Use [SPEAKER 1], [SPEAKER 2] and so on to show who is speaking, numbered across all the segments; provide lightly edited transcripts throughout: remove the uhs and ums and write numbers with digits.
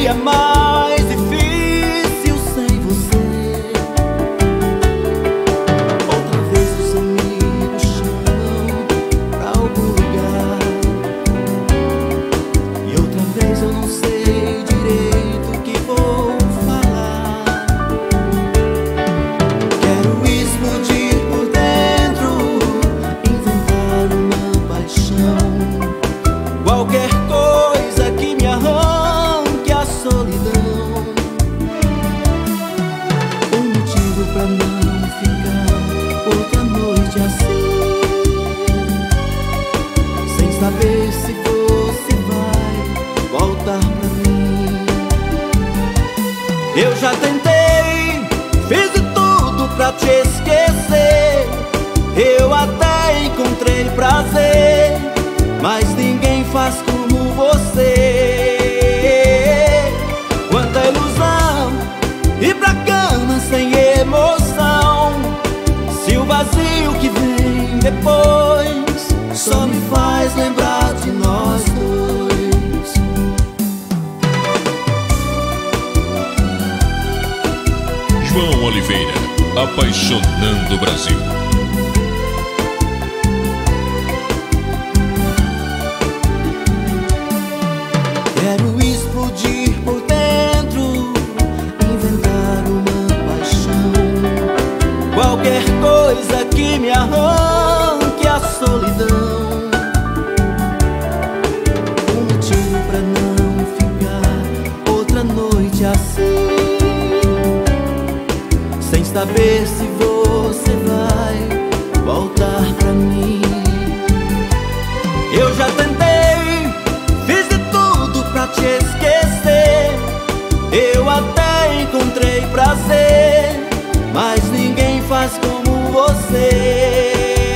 [SPEAKER 1] dia mais difícil sem você. Outra vez os amigos chamam pra algum lugar, e outra vez eu não sei direito o que vou falar. Quero explodir por dentro, inventar uma paixão, qualquer coisa que me arranque a solidão. Um motivo pra não ficar outra noite assim, sem saber se você vai voltar pra mim. Eu já tentei, fiz de tudo pra te esquecer. Eu até encontrei prazer, mas ninguém faz como você. Quanta ilusão, ir pra cama sem emoção, se o vazio que vem depois só me faz lembrar de nós dois.
[SPEAKER 2] João Oliveira, apaixonando o Brasil.
[SPEAKER 1] Quero explodir por dentro, inventar uma paixão, qualquer coisa que me arranque a solidão. Um motivo pra não ficar outra noite assim, sem saber se você vai voltar pra mim. Eu já tentei, fiz de tudo pra te esquecer. Eu até encontrei prazer, mas ninguém faz como você.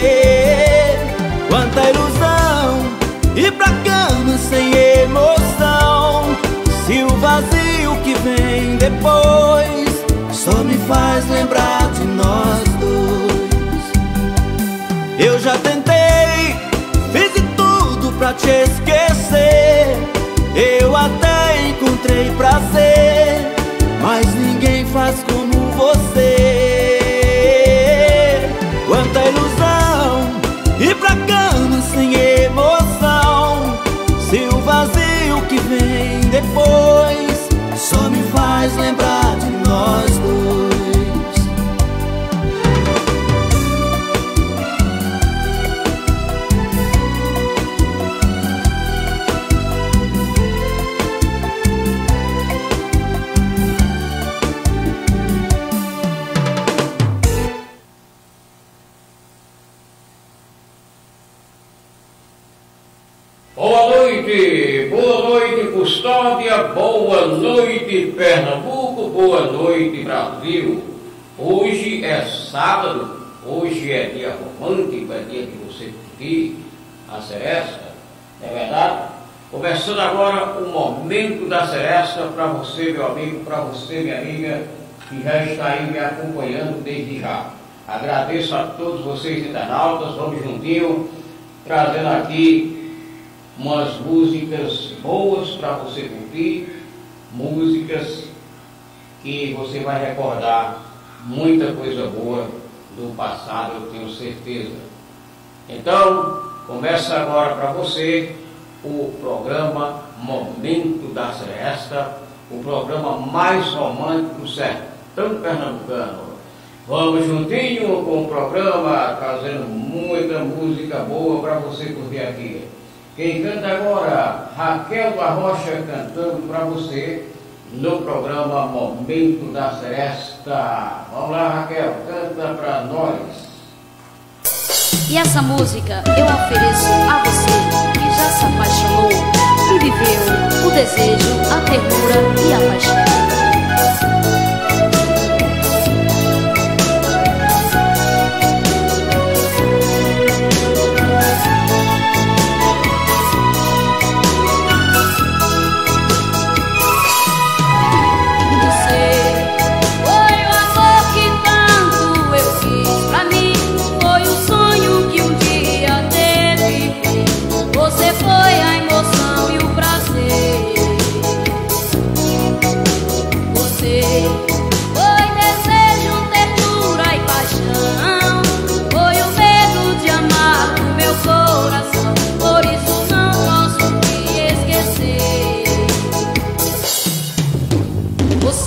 [SPEAKER 1] Quanta ilusão, ir pra cama sem emoção, se o vazio que vem depois só me faz lembrar de nós dois. Eu já tentei, fiz de tudo pra te esquecer. Eu até encontrei prazer, mas ninguém faz como você. Quanta ilusão, ir pra cama sem emoção, se o vazio que vem depois só me faz lembrar de nós dois.
[SPEAKER 3] Boa noite Custódia, boa noite Pernambuco, boa noite Brasil. Hoje é sábado, hoje é dia romântico, é dia de você curtir a seresta, não é verdade? Começando agora o momento da seresta para você, meu amigo, para você, minha amiga, que já está aí me acompanhando desde já. Agradeço a todos vocês internautas, vamos juntinho, trazendo aqui umas músicas boas para você curtir, músicas que você vai recordar muita coisa boa do passado, eu tenho certeza. Então, começa agora para você o programa Momento da Seresta, o programa mais romântico do sertão pernambucano. Vamos juntinho com o programa, trazendo muita música boa para você curtir aqui. Quem canta agora, Raquel da Rocha, cantando para você no programa Momento da Seresta. Vamos lá, Raquel, canta para nós.
[SPEAKER 4] E essa música eu ofereço a você que já se apaixonou e viveu o desejo, a ternura e a paixão.
[SPEAKER 5] Você foi a emoção e o prazer.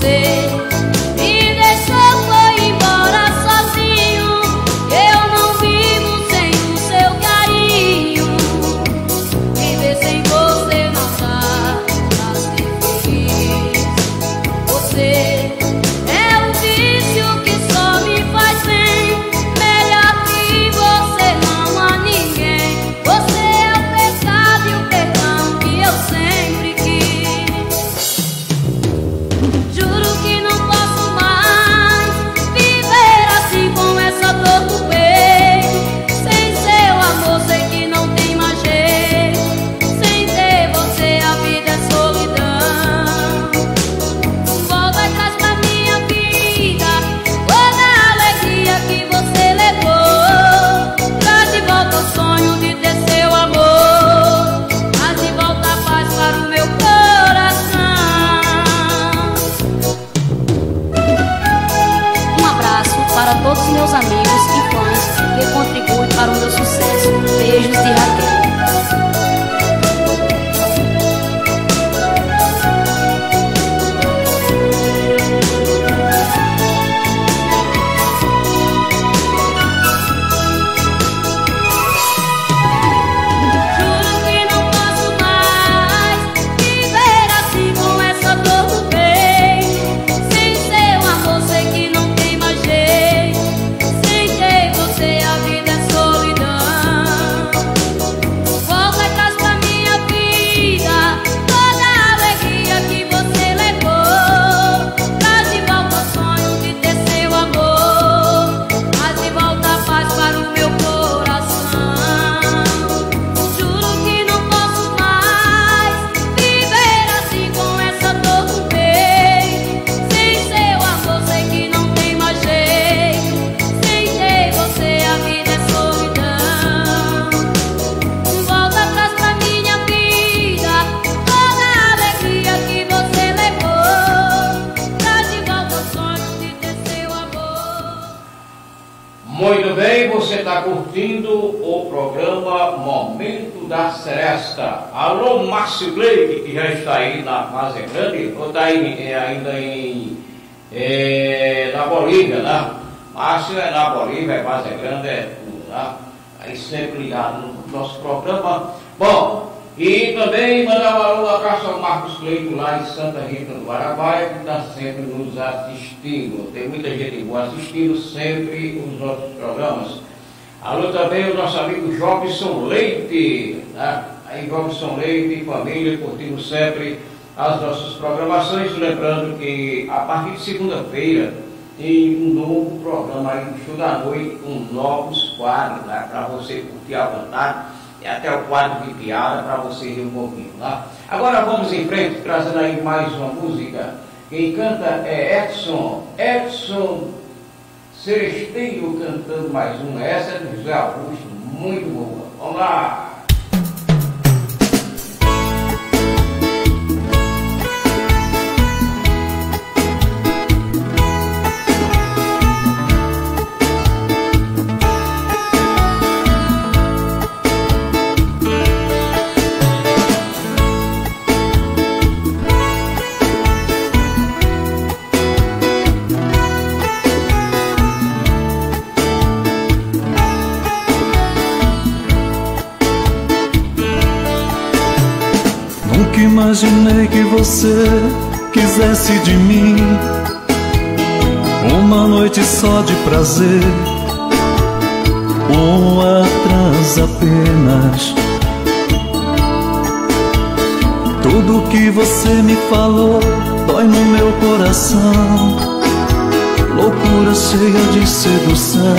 [SPEAKER 4] todos meus amigos e fãs que contribuem para o meu sucesso. Beijos de Raquel.
[SPEAKER 3] Muito bem, você está curtindo o programa Momento da Seresta. Alô, Márcio Gleide, que já está aí na Várzea Grande, ou está aí ainda na Bolívia, né? Márcio é na Bolívia, é Várzea Grande, é tudo, né? Aí sempre ligado no nosso programa. Bom, e também mandar um alô a Caixa Marcos Cleito, lá em Santa Rita do Araguaia, que está sempre nos assistindo. Tem muita gente boa assistindo sempre os nossos programas. Alô também o nosso amigo Jobson Leite, né? Aí Jobson Leite e família curtindo sempre as nossas programações. Lembrando que a partir de segunda-feira tem um novo programa aí no Show da Noite, com novos quadros, né? Para você curtir à vontade. E até o quadro de piada para você rir um pouquinho, tá? Agora vamos em frente, trazendo aí mais uma música. Quem canta é Edson Seresteiro, cantando mais uma. Essa é do José Augusto, muito boa. Vamos lá!
[SPEAKER 1] Nunca imaginei que você quisesse de mim uma noite só de prazer, uma trans apenas. Tudo que você me falou dói no meu coração, loucura cheia de sedução,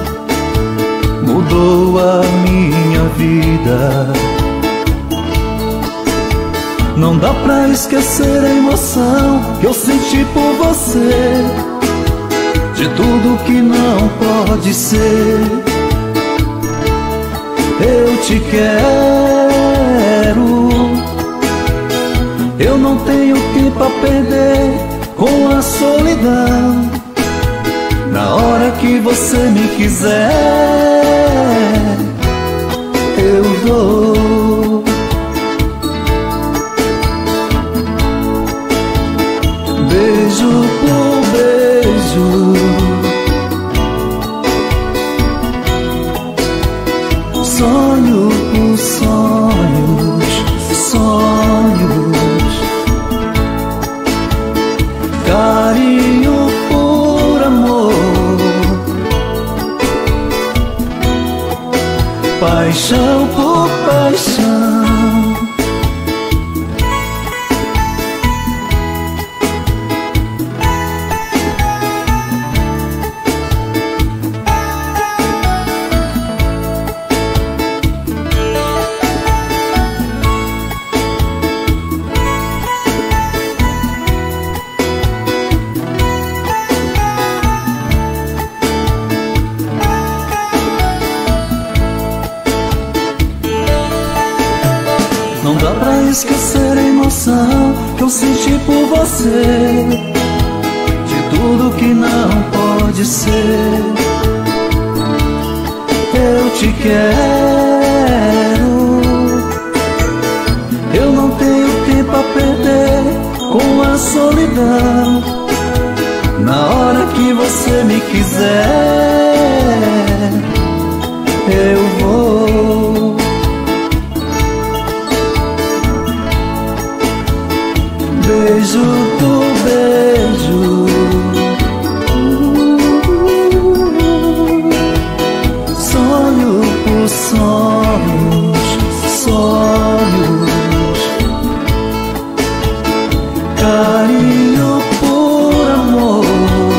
[SPEAKER 1] mudou a minha vida. Não dá pra esquecer a emoção que eu senti por você, de tudo que não pode ser. Eu te quero, eu não tenho tempo a perder com a solidão. Na hora que você me quiser, eu dou. Beijos paixão por paixão. Não dá pra esquecer a emoção que eu senti por você, de tudo que não pode ser. Eu te quero, eu não tenho tempo a perder com a solidão. Na hora que você me quiser, eu vou. Beijo do beijo, sonho por sonhos, sonhos, carinho por amor,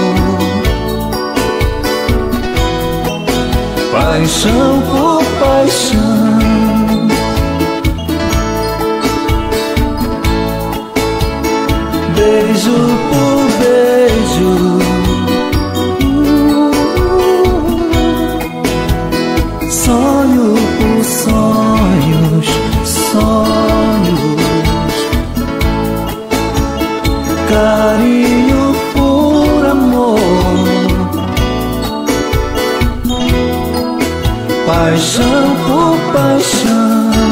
[SPEAKER 1] paixão por paixão. Beijo por beijo, sonho por sonhos, sonhos, carinho por amor, paixão por paixão.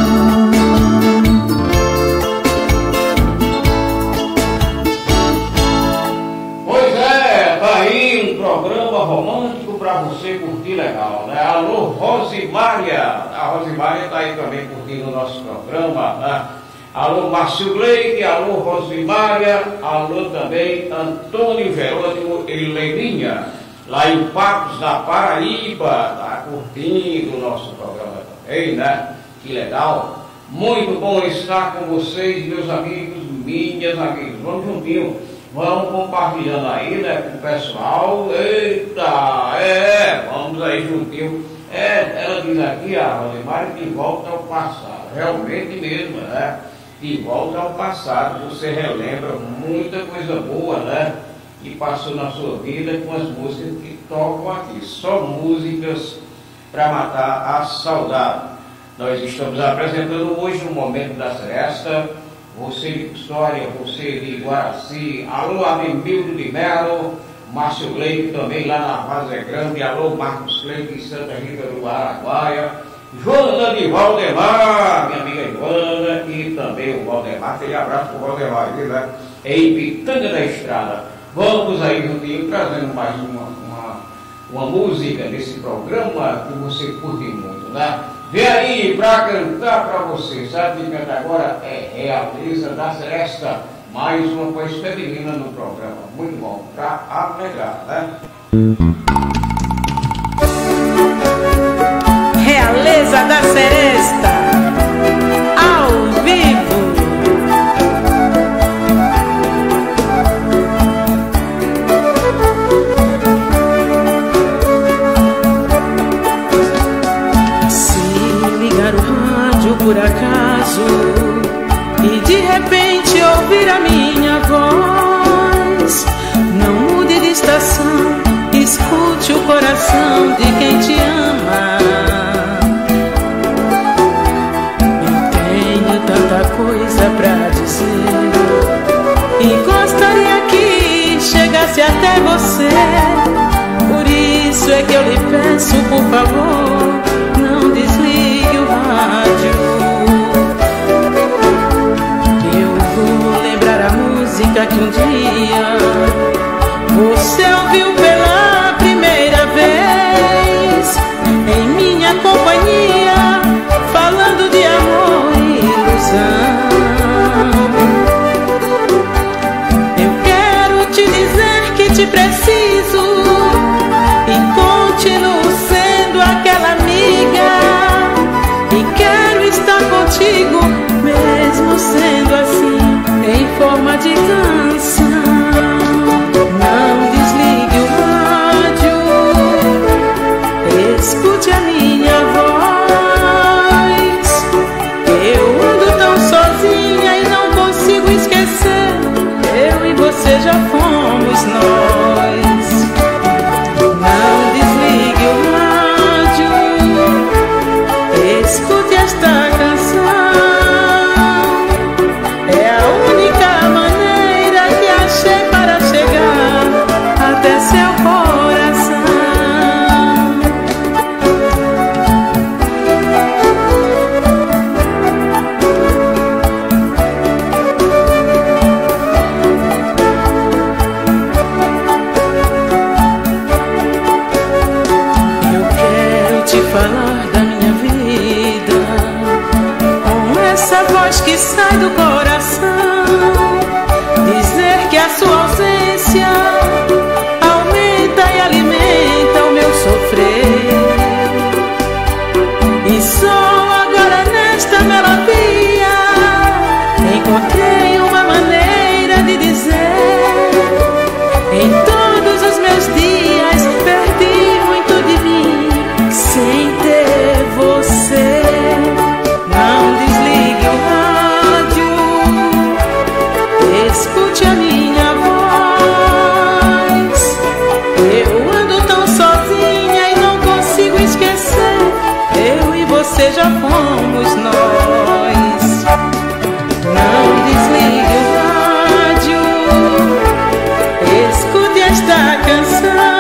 [SPEAKER 3] Romântico pra você curtir legal, né? Alô, Rosimária. A Rosimária tá aí também curtindo o nosso programa, né? Alô, Márcio Gleide, alô, Rosimária, alô também Antônio Jerônimo e Leirinha, lá em Papos, na Paraíba, tá curtindo o nosso programa também, né? Que legal. Muito bom estar com vocês, meus amigos, minhas amigas. Vamos juntinho. Vamos compartilhando aí, né, com o pessoal. Eita, vamos aí juntinho. Ela diz aqui, a Rosimária, de volta ao passado. Realmente mesmo, né? De volta ao passado. Você relembra muita coisa boa, né? Que passou na sua vida com as músicas que tocam aqui. Só músicas para matar a saudade. Nós estamos apresentando hoje o Momento da Seresta. Você de Custódia, você de Guaraci, alô, Abimildo de Melo, Márcio Gleide também lá na Vazia Grande, alô, Marcos Gleide de Santa Rita do Araguaia, Joana de Valdemar, minha amiga Joana, e também o Valdemar, aquele abraço para o Valdemar, viu, né? Em Pitanga da Estrada. Vamos aí juntinho, trazendo mais uma música desse programa que você curte muito, né? Vem aí pra cantar pra você, sabe quem canta agora? É Realeza da Seresta, mais uma voz feminina no programa, muito bom, pra alegrar, né?
[SPEAKER 5] Realeza da Seresta, ao vivo. Por acaso, e de repente ouvir a minha voz, não mude de estação, escute o coração de quem te ama. Eu tenho tanta coisa pra dizer e gostaria que chegasse até você. Por isso é que eu lhe peço, por favor, não desligue o rádio. Que um dia você ouviu pela primeira vez em minha companhia, falando de amor e ilusão. Eu quero te dizer que te preciso e continuo sendo aquela amiga esquecer, eu e você já fomos nós. Não desligue o rádio, escute esta canção. É a única maneira que achei para chegar até seu coração. Eu quero te falar da minha vida com essa voz que sai do coração, dizer que a sua ausência aumenta e alimenta o meu sofrer. E só agora nesta melodia encontrei uma maneira de dizer: em todos os meus dias perdi muito de mim sem ter você. Não desligue o rádio, escute a minha voz. Eu ando tão sozinha e não consigo esquecer, eu e você já fomos nós. Não desligue o rádio, escute esta canção.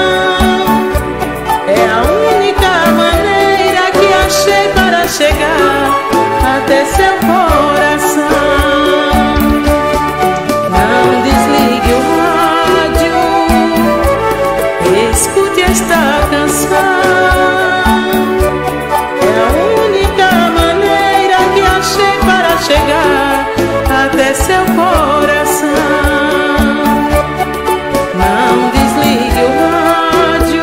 [SPEAKER 5] É a única maneira que achei para chegar até seu coração. Não desligue o rádio, escute esta canção. É a única maneira que achei para chegar até seu coração. Não desligue o rádio,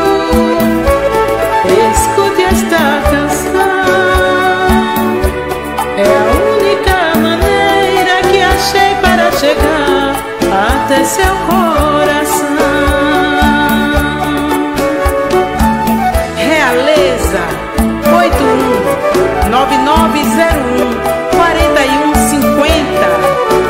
[SPEAKER 5] escute esta canção. É a única maneira que achei para chegar até seu coração. Realeza 81-9901-4150.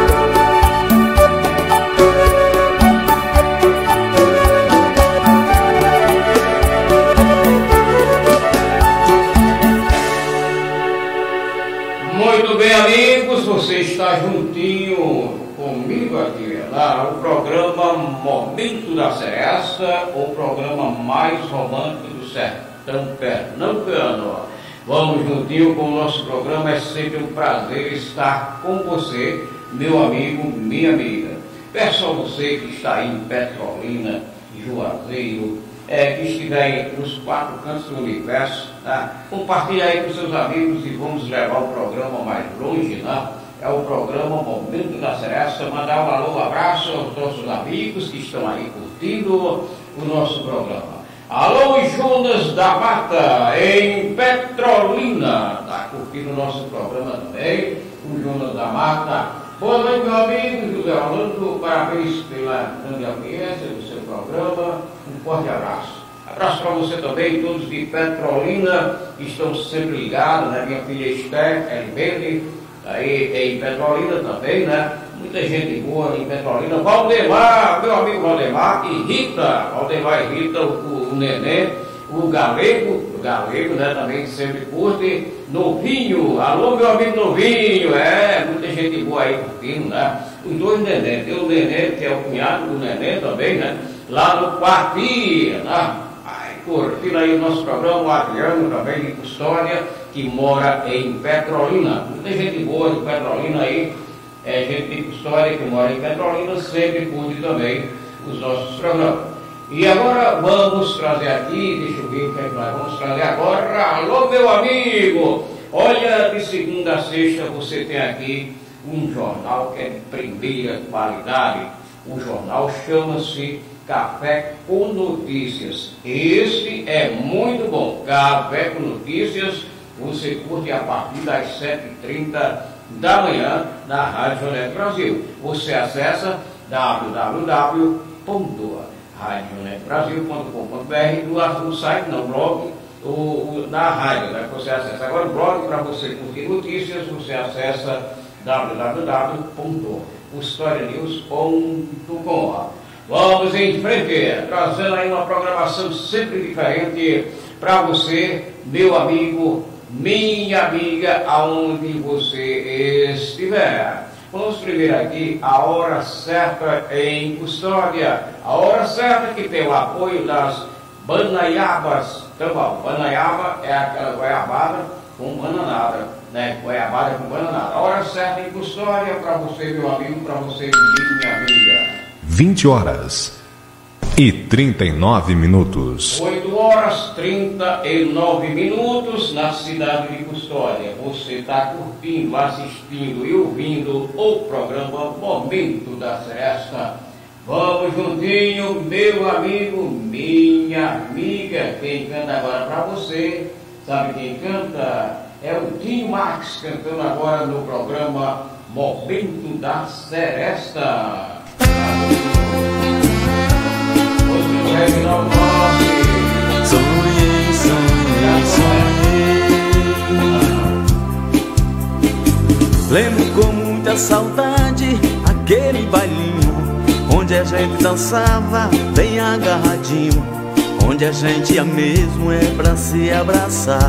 [SPEAKER 3] Muito bem, amigos, você está juntinho comigo aqui lá no programa Momento da Seresta, o programa mais romântico do sertão pernambucano. Vamos juntinho com o nosso programa, é sempre um prazer estar com você, meu amigo, minha amiga. Peço a você que está aí em Petrolina, Juazeiro, que estiver aí nos 4 cantos do universo, tá? Compartilhe aí com seus amigos e vamos levar o programa mais longe, né? É o programa Momento da Seresta. Mandar um alô, um abraço aos nossos amigos que estão aí curtindo o nosso programa. Alô, Jonas da Mata, em Petrolina, está curtindo o nosso programa também, o Jonas da Mata. Boa noite, meu amigo José Orlando, parabéns pela grande audiência do seu programa, um forte abraço. Abraço para você também, todos de Petrolina, que estão sempre ligados, né? Minha filha Esther, Elverde, aí em Petrolina também, né? Muita gente boa em Petrolina. Valdemar, meu amigo Valdemar e Rita, Valdemar e Rita, o Nenê, o Galego, né? Também sempre curte. Novinho, alô meu amigo Novinho, muita gente boa aí curtindo, né? Os dois Nenê, tem o Nenê, que é o cunhado do Nenê também, né? Lá no Quartia, né? Curtindo aí o nosso programa, o Adriano também de Custódia, que mora em Petrolina. Muita gente boa de Petrolina aí, gente de Custódia que mora em Petrolina, sempre curte também os nossos programas. E agora vamos trazer aqui, deixa eu ver o que é que nós vamos trazer agora. Alô meu amigo, olha, de segunda a sexta você tem aqui um jornal que é de primeira qualidade. O jornal chama-se Café com Notícias. Esse é muito bom. Café com Notícias, você curte a partir das 7h30 da manhã na Rádio Net Brasil. Você acessa www.radionetbrasil.com.br, no site, no blog, na rádio, né? Você acessa agora o blog para você curtir notícias, você acessa www.radionetbrasil.com.br. custodianews.com. Vamos em frente, trazendo aí uma programação sempre diferente para você, meu amigo, minha amiga, aonde você estiver. Vamos primeiro aqui a hora certa em Custódia, a hora certa que tem o apoio das banaiabas. Então, bom, banaiaba é aquela goiabada com bananada, né? Goiabada com bananada. A hora certa em Custódia para você, meu amigo, para você, minha amiga.
[SPEAKER 2] 20 horas e 39 minutos.
[SPEAKER 3] 8 horas 39 minutos na cidade de Custódia. Você está curtindo, assistindo e ouvindo o programa Momento da Seresta. Vamos juntinho, meu amigo, minha amiga. Quem canta agora para você, sabe quem canta? É o Tim Max cantando agora no programa Momento da Seresta.
[SPEAKER 1] Sonhei, sonhei, sonhei. Lembro com muita saudade aquele bailinho onde a gente dançava bem agarradinho, onde a gente ia mesmo é pra se abraçar.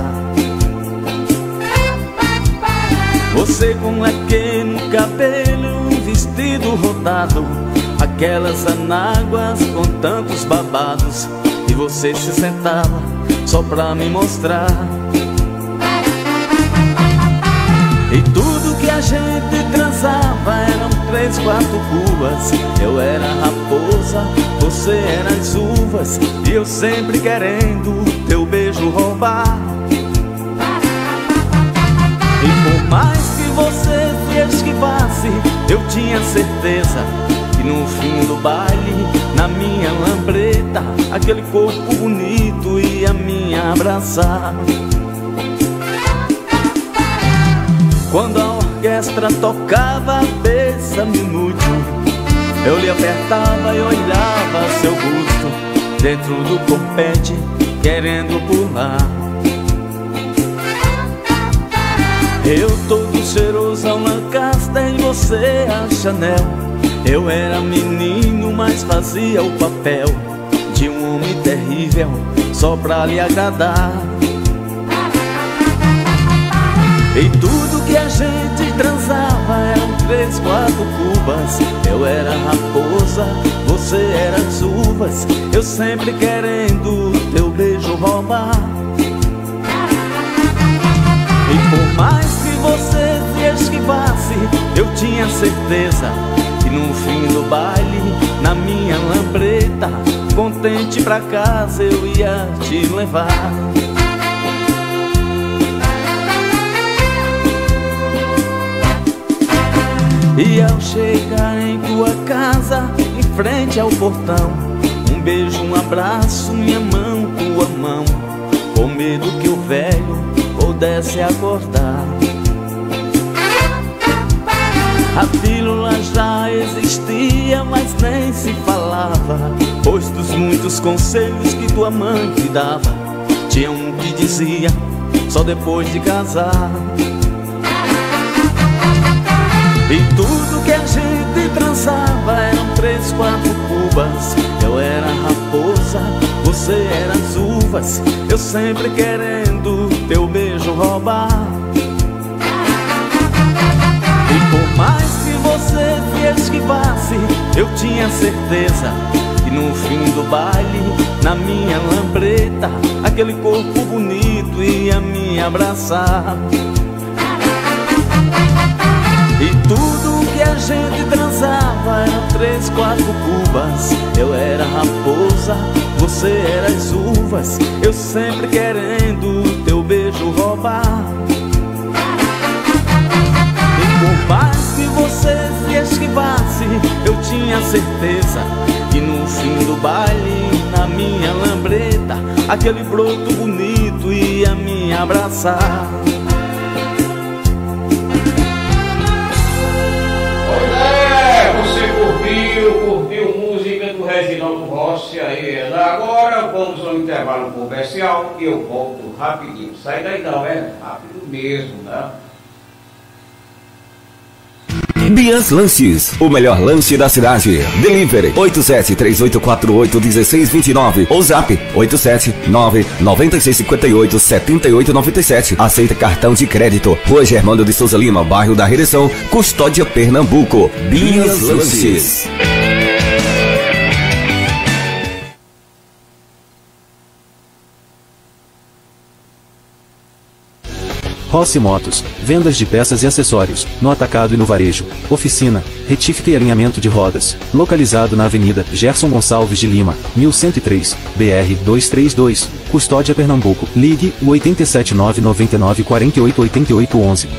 [SPEAKER 1] Você com aquele cabelo, vestido rodado, aquelas anáguas com tantos babados, e você se sentava só pra me mostrar. E tudo que a gente transava eram 3, 4 cubas. Eu era a raposa, você era as uvas, e eu sempre querendo teu beijo roubar. E por mais que você se esquivasse, eu tinha certeza que no fim do baile, na minha lambreta, aquele corpo bonito ia me abraçar. Quando a orquestra tocava Bésame Mucho, eu lhe apertava e olhava seu busto dentro do corpete, querendo pular. Eu todo cheirosão Lancaster e você a Chanel. Eu era menino, mas fazia o papel de um homem terrível só pra lhe agradar. E tudo que a gente transava eram 3, 4 cubas. Eu era a raposa, você era as uvas, eu sempre querendo teu beijo roubar. E por mais que você se esquivasse, eu tinha certeza que no fim do baile, na minha lambreta, contente pra casa eu ia te levar. E ao chegar em tua casa, em frente ao portão, um beijo, um abraço, minha mão, tua mão, com medo que o velho pudesse acordar. A pílula já existia, mas nem se falava, pois dos muitos conselhos que tua mãe te dava, tinha um que dizia, só depois de casar. E tudo que a gente transava eram 3, 4 cubas. Eu era a raposa, você era as uvas, eu sempre querendo teu beijo roubar. E por mais que você se esquivasse, eu tinha certeza que no fim do baile, na minha lambreta, aquele corpo bonito ia me abraçar. E tudo que a gente transava eram 3, 4 cubas. Eu era a raposa, você era as uvas, eu sempre querendo teu beijo roubar. E por mais que você se esquivasse, eu tinha certeza que no fim do baile, na minha lambreta, aquele broto bonito ia me abraçar.
[SPEAKER 3] Você curtiu música do Reginaldo Rossi aí. Agora vamos ao intervalo comercial e eu volto rapidinho. Sai daí não, é rápido mesmo, né?
[SPEAKER 6] Bias Lanches, o melhor lanche da cidade. Delivery 8738481629 ou Zap 87996587897. Aceita cartão de crédito. Rua Germano de Souza Lima, bairro da Redenção, Custódia, Pernambuco. Bias Lanches.
[SPEAKER 7] Rossi Motos, vendas de peças e acessórios, no atacado e no varejo, oficina, retífica e alinhamento de rodas, localizado na Avenida Gerson Gonçalves de Lima, 1103, BR 232, Custódia, Pernambuco. Ligue o 87999488811.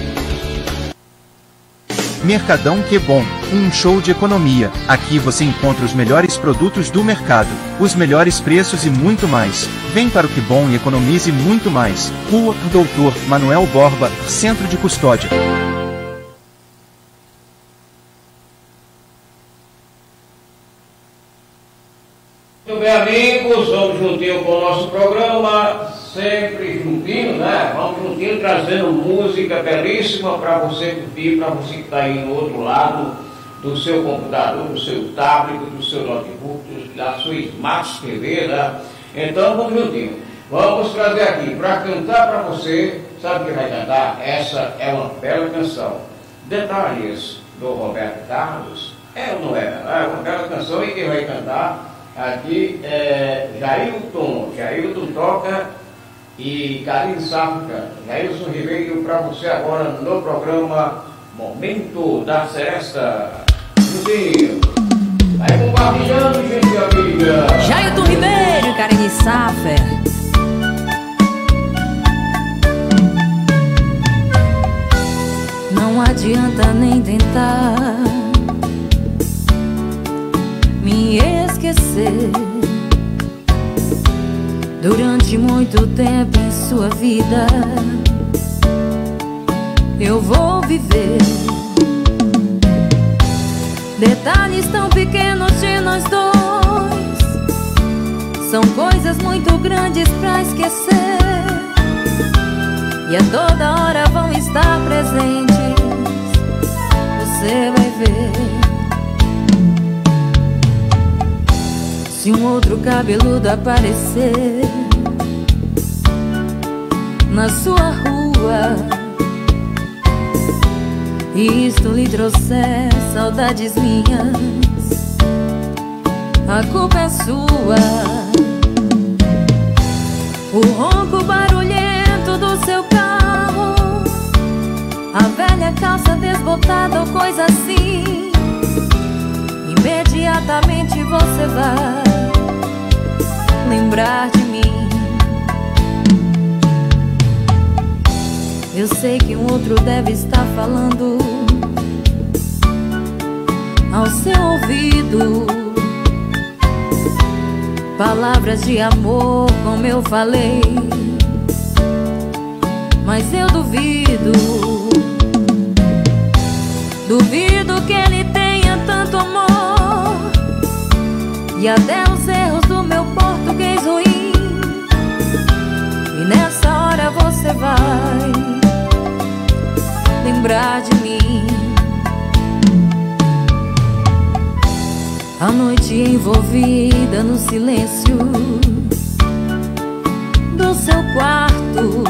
[SPEAKER 8] Mercadão Que Bom, um show de economia. Aqui você encontra os melhores produtos do mercado, os melhores preços e muito mais. Vem para o Que Bom e economize muito mais. Rua Doutor Manuel Borba, Centro de Custódia.
[SPEAKER 3] Muito bem, amigos, vamos juntinho com o nosso programa, sempre juntinho, né? Vamos juntinho trazendo música belíssima para você curtir, para você que está aí no outro lado do seu computador, do seu tablet, do seu notebook, da sua Smart TV, né? Então vamos juntinho. Vamos trazer aqui para cantar para você, sabe quem vai cantar? Essa é uma bela canção. Detalhes do Roberto Carlos, é ou não é? É uma bela canção e quem vai cantar aqui é Jailton. Jailton toca e Karine Safka. Jailson Ribeiro para você agora no programa Momento da Seresta. Juntinho. Vai compartilhando, gente amiga.
[SPEAKER 9] Jailton Ribeiro e Karine Safka. Não adianta nem tentar me esquecer. Durante muito tempo em sua vida eu vou viver detalhes tão pequenos de nós dois. São coisas muito grandes pra esquecer e a toda hora vão estar presentes. Você vai ver. Se um outro cabeludo aparecer na sua rua e isto lhe trouxer saudades minhas, a culpa é sua. O ronco barulhento do seu carro, a velha calça desbotada ou coisa assim, imediatamente você vai lembrar de mim. Eu sei que um outro deve estar falando ao seu ouvido palavras de amor como eu falei, mas eu duvido. Duvido que ele tenha tanto amor e até os erros do meu português ruim. E nessa hora você vai lembrar de mim. A noite envolvida no silêncio do seu quarto,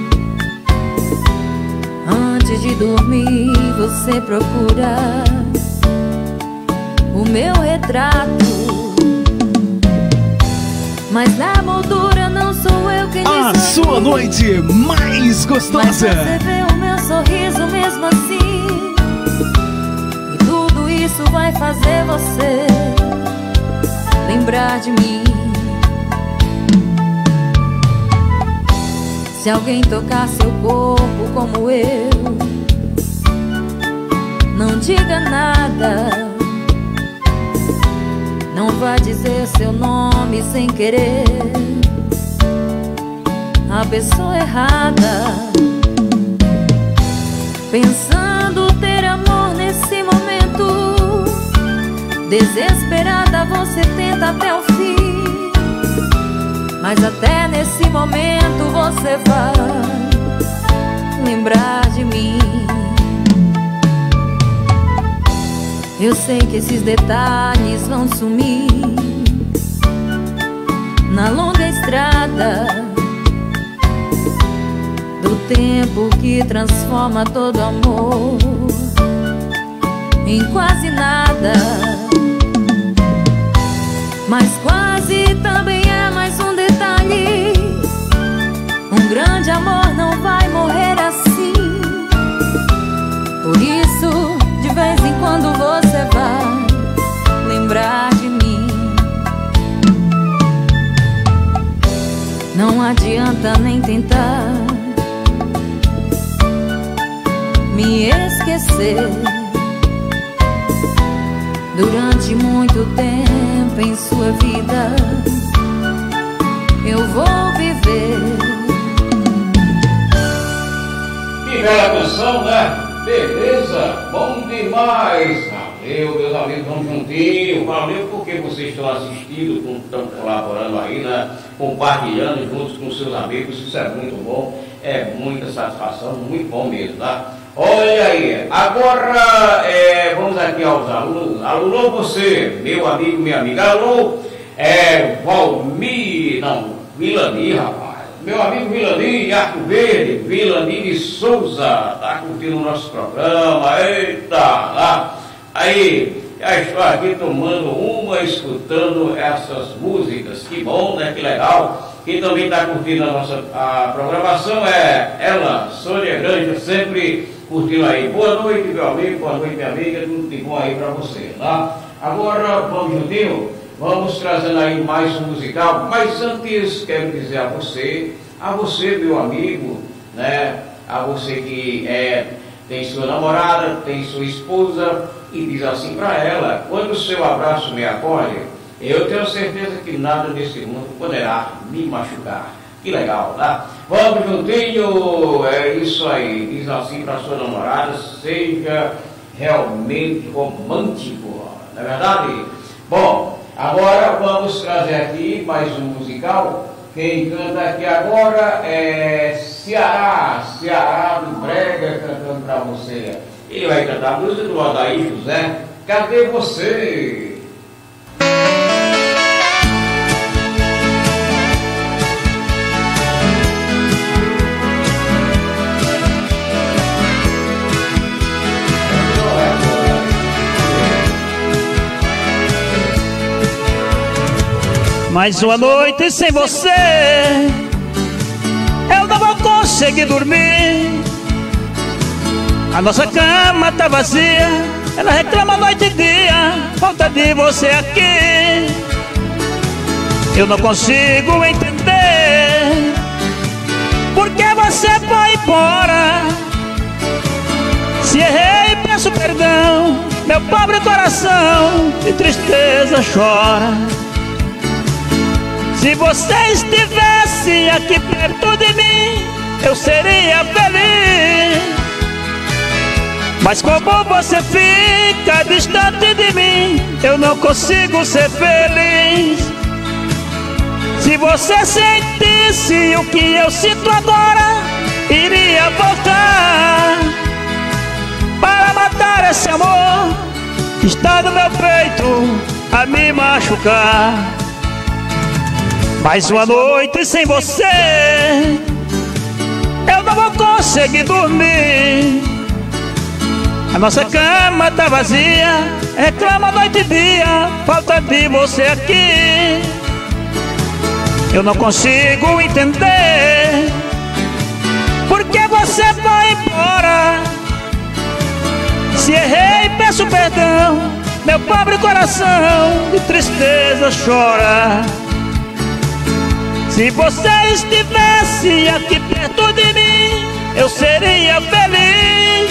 [SPEAKER 9] antes de dormir você procura o meu retrato, mas na moldura não sou eu quem
[SPEAKER 10] a sua noite mais gostosa.
[SPEAKER 9] Mas você vê o meu sorriso mesmo assim, e tudo isso vai fazer você lembrar de mim. Se alguém tocar seu corpo como eu, não diga nada. Não vá dizer seu nome sem querer a pessoa errada. Pensando ter amor nesse momento, desesperada você tenta até o fim, mas até nesse momento você vai lembrar de mim. Eu sei que esses detalhes vão sumir na longa estrada do tempo que transforma todo amor em quase nada. Mas quase também é mais um detalhe. Um grande amor não vai morrer assim. Por isso, de vez em quando você vai lembrar de mim. Não adianta nem tentar me esquecer. Durante muito tempo em sua vida eu vou viver.
[SPEAKER 3] Que bela canção, né? Beleza? Bom demais! Valeu, meus amigos, vamos juntinho. Valeu porque vocês estão assistindo, estão colaborando aí, né? Compartilhando juntos com seus amigos. Isso é muito bom, é muita satisfação, muito bom mesmo, tá? Olha aí, agora vamos aqui aos alunos. Alô, você, meu amigo, minha amiga. Alô, Valmir, não, Vilani, rapaz. Meu amigo Vilani, Arco Verde, Vilani de Souza, tá curtindo o nosso programa. Eita, lá. Aí, já estou aqui tomando uma, escutando essas músicas. Que bom, né? Que legal. Quem também está curtindo a programação é ela, Sônia Granja, sempre curtindo aí. Boa noite, meu amigo, boa noite, minha amiga, tudo de bom aí para você, tá? Agora, vamos juntinho, vamos trazendo aí mais um musical, mas antes quero dizer a você, meu amigo, né? A você que tem sua namorada, tem sua esposa, e diz assim para ela: quando o seu abraço me acolhe, eu tenho certeza que nada nesse mundo poderá me machucar. Que legal, tá? Vamos juntinho, é isso aí. Diz assim para sua namorada: seja realmente romântico, não é verdade? Bom, agora vamos trazer aqui mais um musical. Quem canta aqui agora é Ceará do Brega, cantando para você. Ele vai cantar a música do Adair José, Cadê Você?
[SPEAKER 11] Mais uma noite sem você, eu não vou conseguir dormir. A nossa cama tá vazia, ela reclama noite e dia, falta de você aqui. Eu não consigo entender por que você foi embora. Se errei, peço perdão, meu pobre coração de tristeza chora. Se você estivesse aqui perto de mim, eu seria feliz. Mas como você fica distante de mim, eu não consigo ser feliz. Se você sentisse o que eu sinto agora, iria voltar para matar esse amor que está no meu peito a me machucar. Mais uma noite sem você, eu não vou conseguir dormir. A nossa cama tá vazia, reclama noite e dia, falta de você aqui. Eu não consigo entender por que você vai embora. Se errei, peço perdão, meu pobre coração de tristeza chora. Se você estivesse aqui perto de mim, eu seria feliz.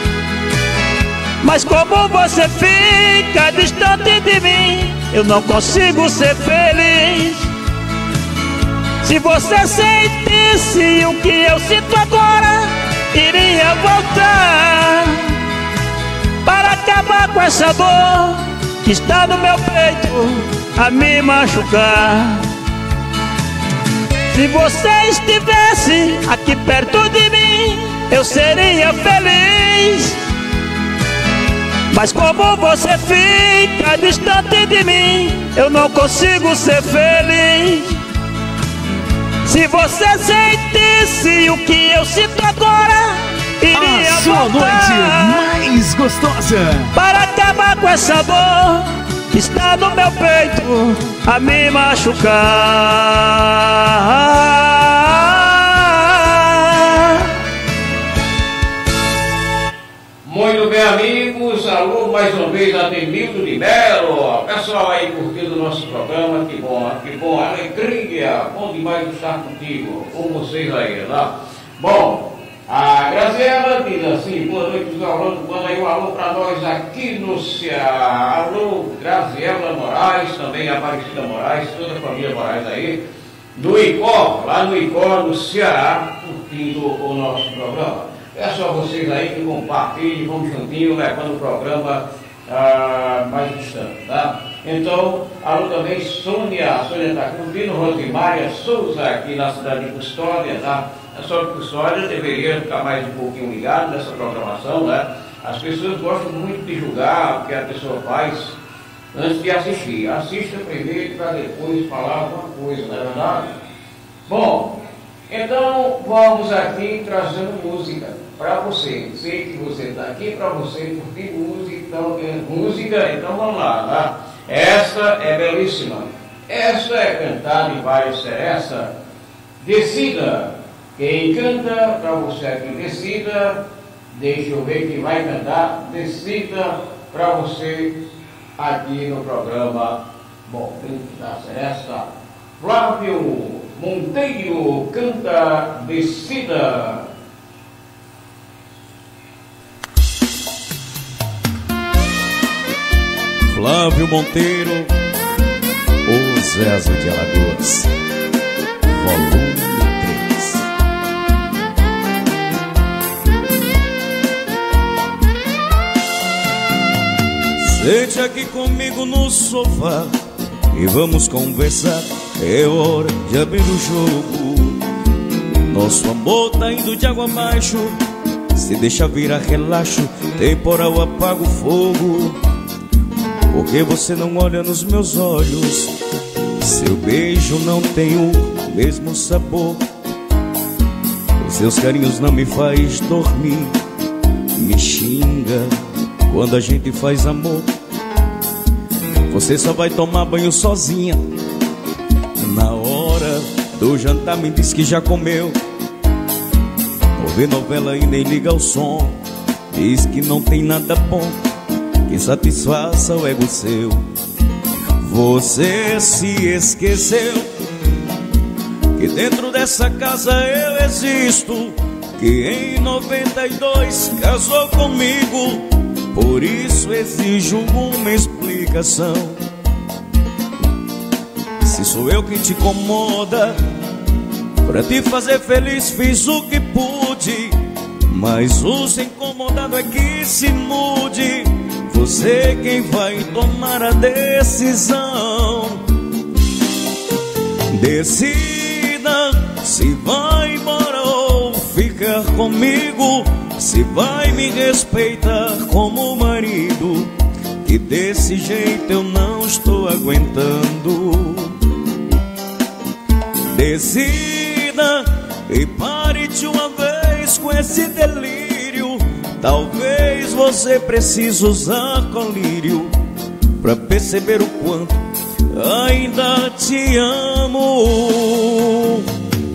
[SPEAKER 11] Mas como você fica distante de mim, eu não consigo ser feliz. Se você sentisse o que eu sinto agora, iria voltar para acabar com essa dor que está no meu peito a me machucar. Se você estivesse aqui perto de mim, eu seria feliz. Mas como você fica distante de mim, eu não consigo ser feliz. Se você sentisse o que eu sinto agora, iria
[SPEAKER 10] a sua noite mais gostosa.
[SPEAKER 11] Para acabar com essa dor que está no meu peito a me machucar.
[SPEAKER 3] Muito bem, amigos, alô, mais uma vez, Ademildo de Melo. Pessoal aí curtindo o nosso programa, que bom, alegria, bom demais estar contigo, com vocês aí, tá? Bom, a Graziela diz assim: boa noite, Orlando, manda aí um alô para nós aqui no Ceará. Alô, Graziela Moraes, também Aparecida Moraes, toda a família Moraes aí, do Icó, lá no Icó, no Ceará, curtindo o nosso programa. Peço a vocês aí que compartilhem, vamos juntinho, levando o programa mais distante, tá? Então, alô também Sônia, a Sônia está curtindo, Rosimária Souza aqui na cidade de Custódia, tá? A só de Custódia deveria ficar mais um pouquinho ligado nessa programação, né? As pessoas gostam muito de julgar o que a pessoa faz antes de assistir. Assista primeiro para depois falar alguma coisa, não é verdade? Bom, então vamos aqui trazendo música para você. Sei que você está aqui para você curtir música, então vamos lá, tá? Essa é belíssima. Essa é cantada e vai ser essa. Decida. Quem canta para você aqui, decida. Deixa eu ver quem vai cantar. Decida para você aqui no programa. Bom, quem vai ser essa? Flávio Monteiro canta Decida.
[SPEAKER 12] Flávio Monteiro, o Zezo de Alagoas, volume 3. Sente aqui comigo no sofá e vamos conversar. É hora de abrir o jogo. Nosso amor tá indo de água abaixo. Se deixa virar relaxo, temporal apaga o fogo. Porque você não olha nos meus olhos. Seu beijo não tem o mesmo sabor. Os seus carinhos não me faz dormir. Me xinga quando a gente faz amor. Você só vai tomar banho sozinha. Na hora do jantar me diz que já comeu. Não vê novela e nem liga o som. Diz que não tem nada bom que satisfaça o ego seu. Você se esqueceu que dentro dessa casa eu existo, que em 92 casou comigo. Por isso exijo uma explicação. Se sou eu quem te incomoda, pra te fazer feliz fiz o que pude, mas o se incomodado é que se mude. Você quem vai tomar a decisão. Decida se vai embora ou ficar comigo. Se vai me respeitar como marido, que desse jeito eu não estou aguentando. Decida e pare de uma vez com esse delírio. Talvez você precise usar colírio pra perceber o quanto ainda te amo.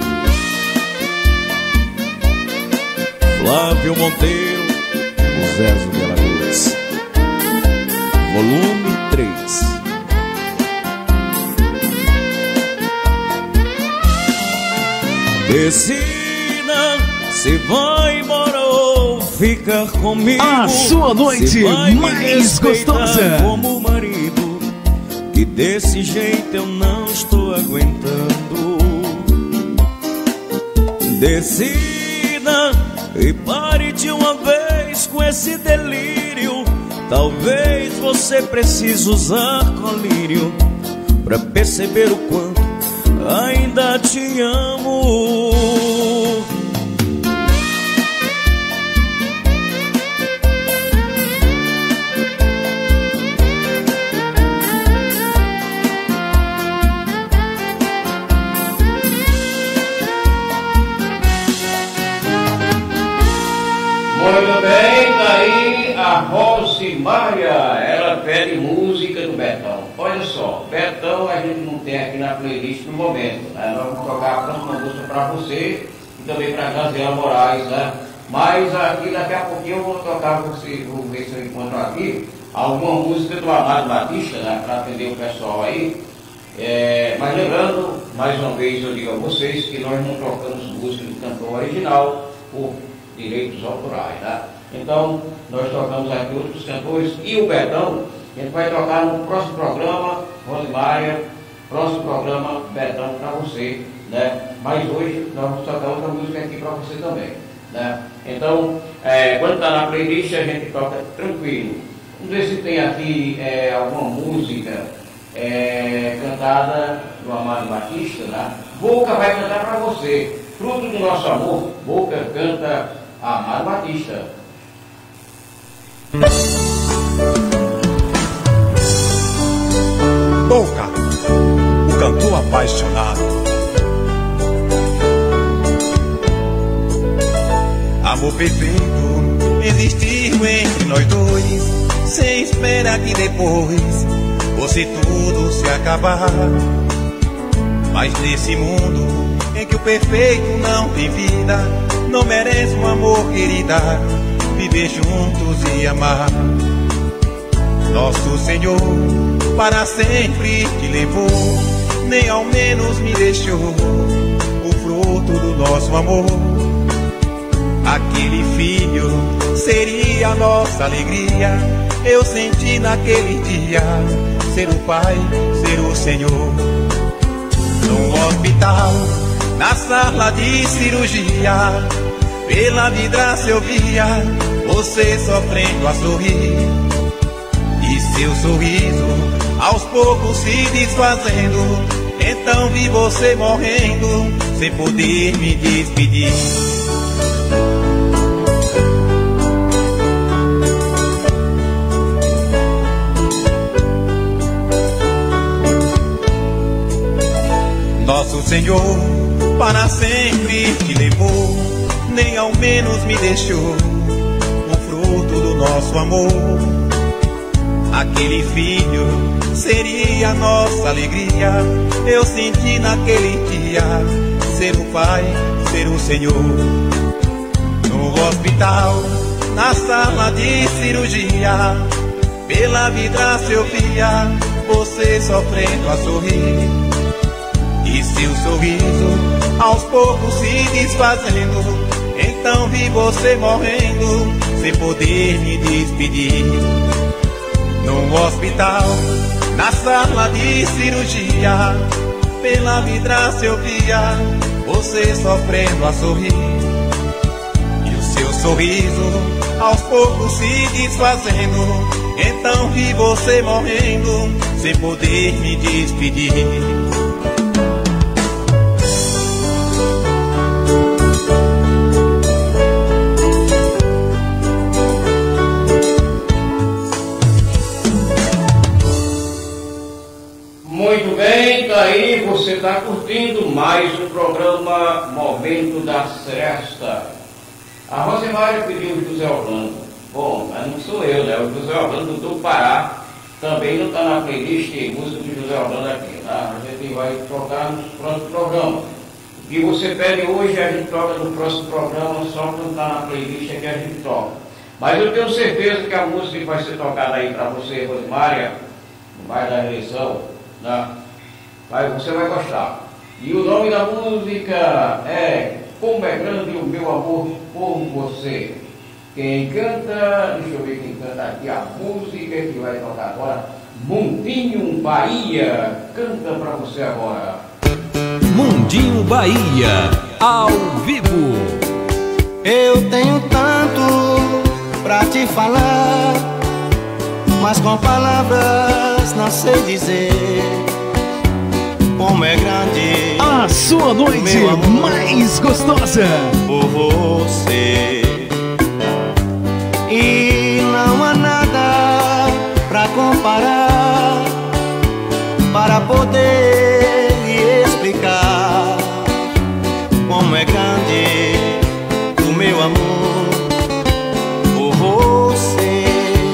[SPEAKER 12] Flávio Monteiro, o Zezo de Alagoas, volume 3. Decida se vai embora ou ficar comigo.
[SPEAKER 10] A sua noite mais gostosa.
[SPEAKER 12] Como marido, que desse jeito eu não estou aguentando. Decida e pare de uma vez com esse delírio. Talvez você precise usar colírio pra perceber o quanto ainda te amo.
[SPEAKER 3] Rosimária, ela pede música do Betão. Olha só, Betão a gente não tem aqui na playlist no momento, né? Nós vamos tocar a próxima música para você e também para a Gabriela Moraes, né? Mas aqui daqui a pouquinho eu vou tocar, vou ver se eu encontro aqui alguma música do Amado Batista, né? Para atender o pessoal aí. Mas lembrando, mais uma vez eu digo a vocês que nós não trocamos música do cantor original por direitos autorais, né? Então, nós tocamos aqui outros cantores e o Betão, a gente vai tocar no próximo programa, Rosimária, próximo programa, Betão para você, né? Mas hoje nós vamos tocar outra música aqui para você também, né? Então, quando está na playlist a gente toca tranquilo. Vamos ver se tem aqui alguma música cantada do Amado Batista, né? Boca vai cantar para você, fruto do nosso amor, Boca canta Amado Batista.
[SPEAKER 13] Boca, o cantor apaixonado. Amor perfeito existiu entre nós dois, sem espera que depois fosse tudo se acabar. Mas nesse mundo em que o perfeito não tem vida, não merece um amor, querida, viver juntos e amar. Nosso Senhor para sempre te levou, nem ao menos me deixou o fruto do nosso amor. Aquele filho seria a nossa alegria, eu senti naquele dia ser o Pai, ser o Senhor. No hospital, na sala de cirurgia, pela vidraça eu via você sofrendo a sorrir, e seu sorriso aos poucos se desfazendo. Então vi você morrendo sem poder me despedir. Nosso Senhor para sempre te levou, nem ao menos me deixou o fruto do nosso amor. Aquele filho seria a nossa alegria, eu senti naquele dia ser o Pai, ser o Senhor. No hospital, na sala de cirurgia, pela vidraça eu via você sofrendo a sorrir, e seu sorriso aos poucos se desfazendo. Então vi você morrendo sem poder me despedir. No hospital, na sala de cirurgia, pela vidraça eu via você sofrendo a sorrir, e o seu sorriso aos poucos se desfazendo. Então vi você morrendo sem poder me despedir.
[SPEAKER 3] Muito bem, tá aí, você está curtindo mais um programa Momento da Seresta. A Rosimária pediu o José Orlando. Bom, mas não sou eu, né? O José Orlando do Pará também não está na playlist música do José Orlando aqui, tá? A gente vai tocar no próximo programa. O que você pede hoje a gente toca no próximo programa, só que não está na playlist é que a gente toca. Mas eu tenho certeza que a música que vai ser tocada aí para você, Rosimária, no bairro da Eleição, você vai gostar. E o nome da música é Como é Grande o Meu Amor por Você. Quem canta, deixa eu ver quem canta aqui a música que vai tocar agora, Mundinho Bahia, canta pra você agora.
[SPEAKER 10] Mundinho Bahia, ao vivo.
[SPEAKER 1] Eu tenho tanto pra te falar, mas com palavras não sei dizer como é grande
[SPEAKER 10] a sua noite mais gostosa
[SPEAKER 1] por você. E não há nada pra comparar, para poder lhe explicar como é grande o meu amor por você.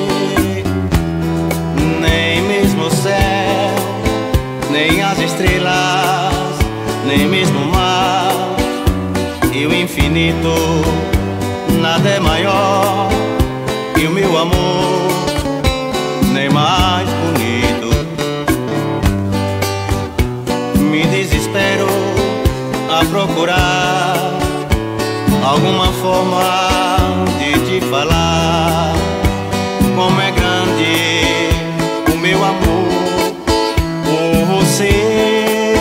[SPEAKER 1] as estrelas, nem mesmo o mar e o infinito. Nada é maior que o meu amor, nem mais bonito. Me desespero a procurar alguma forma de te falar como é grande o meu amor por você.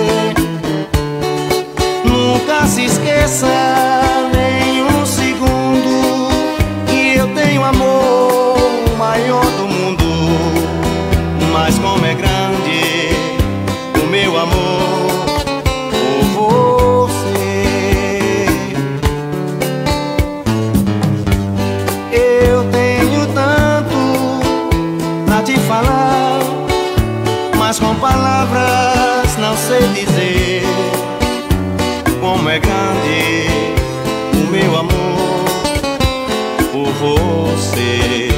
[SPEAKER 1] Nunca se esqueça nem um segundo que eu tenho amor maior do mundo. Mas como é grande o meu amor por você. Eu tenho tanto pra te falar, mas com palavras não sei dizer como é grande o meu amor por você.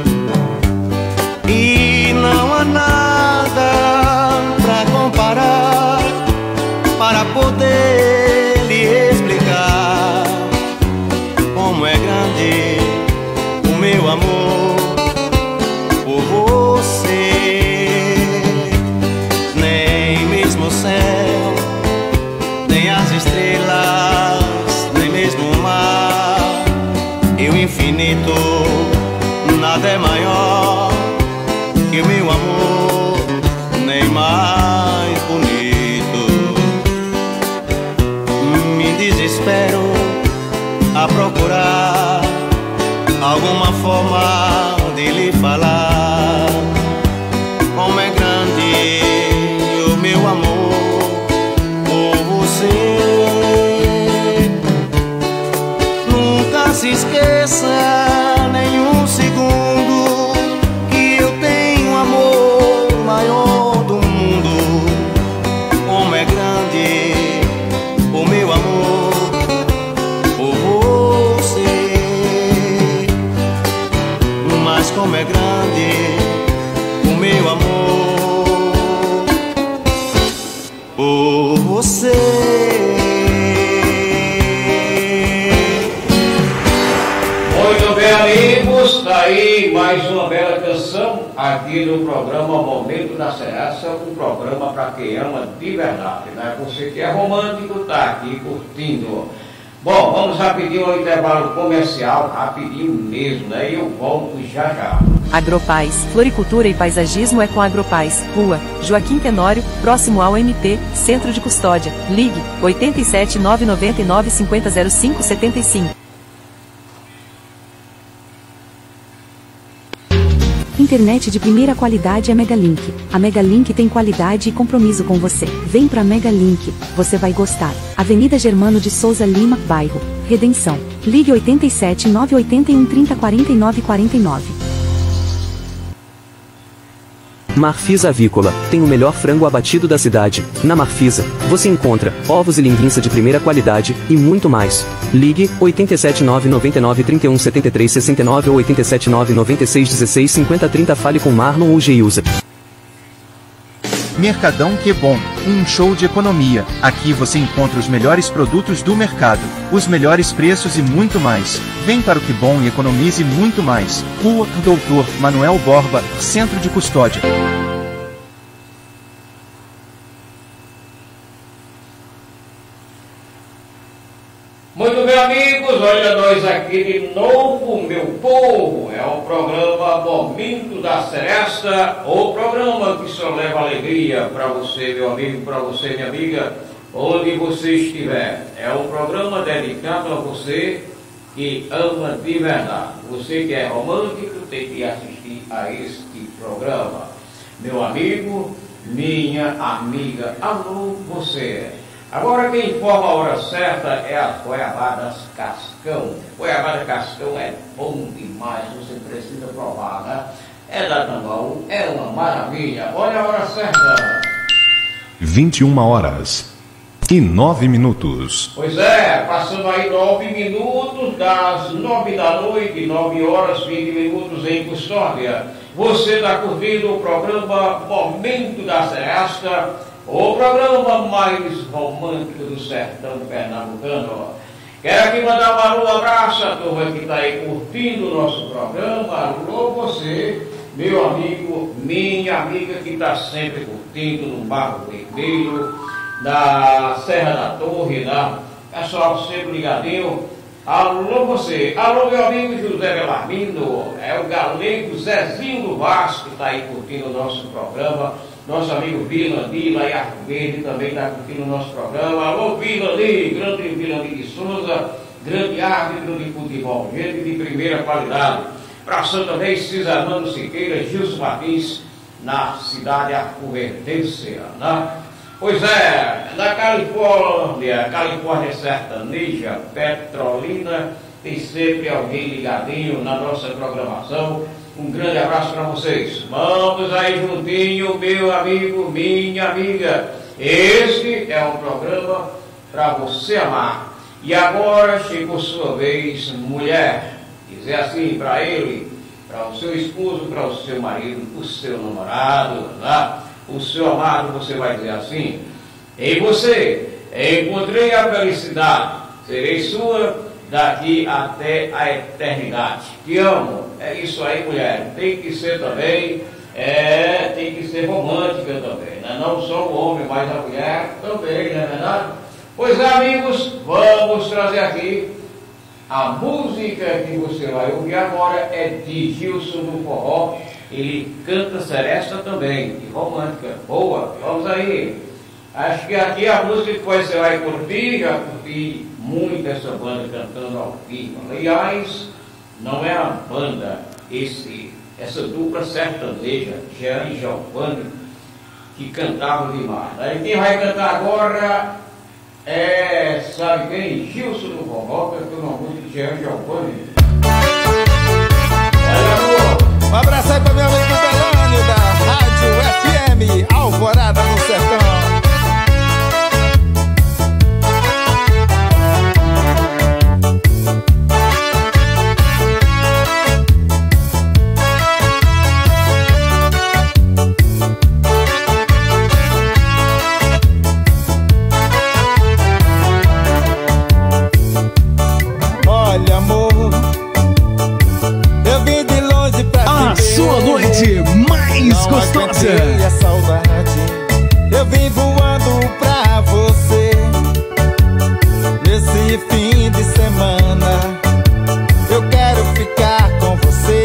[SPEAKER 1] E não há nada pra comparar, para poder lhe explicar como é grande o meu amor por você. Nem mesmo o céu, nem as estrelas, nem mesmo o mar e o infinito. Nada é maior que o meu amor, nem mais bonito. Me desespero a procurar alguma forma de lhe falar como é grande o meu amor por você. Nunca se esqueça nem um segundo que eu tenho amor maior do mundo. Como é grande o meu amor por você. Mas como é grande o meu amor por você.
[SPEAKER 3] Muito bem, amigos, tá aí mais uma bela canção aqui no programa Momento da Seresta, um programa para quem ama de verdade, né? Você que é romântico tá aqui curtindo. Bom, vamos rapidinho ao intervalo comercial, rapidinho mesmo, né? E eu volto já já.
[SPEAKER 14] Agropaz, floricultura e paisagismo é com Agropaz, Rua Joaquim Tenório, próximo ao MP, Centro de Custódia. Ligue 87 999 50 05 75.
[SPEAKER 15] Internet de primeira qualidade é Megalink. A Megalink tem qualidade e compromisso com você. Vem pra Megalink, você vai gostar. Avenida Germano de Souza Lima, bairro Redenção. Ligue 87 981 30 49 49.
[SPEAKER 7] Marfisa Avícola, tem o melhor frango abatido da cidade. Na Marfisa, você encontra ovos e linguiça de primeira qualidade e muito mais. Ligue 87 999 31 73 69 ou 87 996 16 50 30. Fale com Marlon ou Geusa.
[SPEAKER 8] Mercadão Que Bom, um show de economia. Aqui você encontra os melhores produtos do mercado, os melhores preços e muito mais. Vem para o Que Bom e economize muito mais. Rua Doutor Manuel Borba, Centro de Custódia.
[SPEAKER 3] Muito bem, amigos, olha nós aqui de novo, meu povo. É o programa Momento da Seresta, o programa que só leva alegria para você, meu amigo, para você, minha amiga, onde você estiver. É um programa dedicado a você que ama de verdade. Você que é romântico tem que assistir a este programa. Meu amigo, minha amiga, alô você. Agora quem informa a hora certa é as goiabadas Cascão. Goiabada Cascão é bom demais, você precisa provar, né? É da Tambão, é uma maravilha. Olha a hora certa.
[SPEAKER 2] 21 horas e 9 minutos.
[SPEAKER 3] Pois é, passando aí 9 minutos das 9 da noite, 9 horas 20 minutos em Custódia. Você está curtindo o programa Momento da Seresta, o programa mais romântico do sertão pernambucano. Quero aqui mandar um alô, abraço a turma que está aí curtindo o nosso programa. Alô você, meu amigo, minha amiga que está sempre curtindo no Barro Vermelho, da Serra da Torre, né? Pessoal sempre ligadinho. Alô você, alô meu amigo José Belarmino, é o galego Zezinho do Vasco que está aí curtindo o nosso programa. Nosso amigo Vilani, lá em Arco Verde, também está curtindo o nosso programa. Alô Vilani, grande Vilani de Souza, grande árbitro de futebol, gente de primeira qualidade. Abração também Cisarmando Siqueira, Gilson Martins, na cidade arco-verdense, né? Pois é, na Califórnia sertaneja, Petrolina, tem sempre alguém ligadinho na nossa programação. Um grande abraço para vocês. Vamos aí juntinho, meu amigo, minha amiga. Este é um programa para você amar. E agora chegou sua vez, mulher, dizer assim para ele, para o seu esposo, para o seu marido, o seu namorado, né? O seu amado, você vai dizer assim: em você encontrei a felicidade, serei sua daqui até a eternidade. Te amo. É isso aí, mulher. Tem que ser também, tem que ser romântica também, né? Não só o homem, mas a mulher também, não é verdade? Pois é, amigos, vamos trazer aqui a música que você vai ouvir agora, é de Gilson do Forró. Ele canta seresta também, de romântica, boa. Vamos aí. Acho que aqui a música que você vai curtir, já curti muito essa banda cantando ao vivo. Aliás, não é a banda, essa dupla sertaneja, Jean e Giovanni, que cantavam demais. Aí quem vai cantar agora sabe quem? Gilson do Forró, cantando uma música de Jean e Giovanni.
[SPEAKER 16] Um abraço aí para meu amigo Belânio da Rádio FM Alvorada no Sertão. Olha, amor, eu vim de longe pra
[SPEAKER 10] a sua noite mais gostosa.
[SPEAKER 16] A saudade, eu vim voando pra você. Nesse fim de semana, eu quero ficar com você.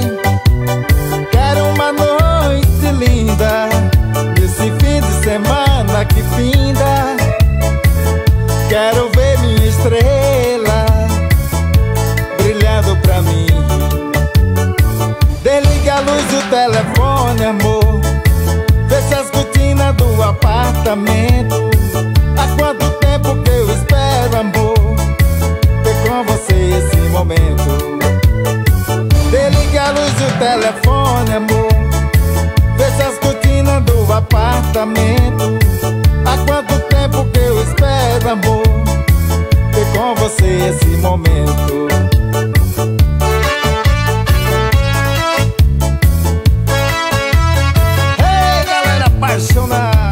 [SPEAKER 16] Quero uma noite linda, nesse fim de semana que finda. Quero ver minha estrela brilhando pra mim. Desliga a luz do telefone, amor. Fecha as cortinas do apartamento. Há quanto tempo que eu espero, amor, ter com você esse momento. Desliga a luz do telefone, amor. Fecha as cortinas do apartamento. Há quanto tempo que eu espero, amor, ter com você esse momento. Apaixonado.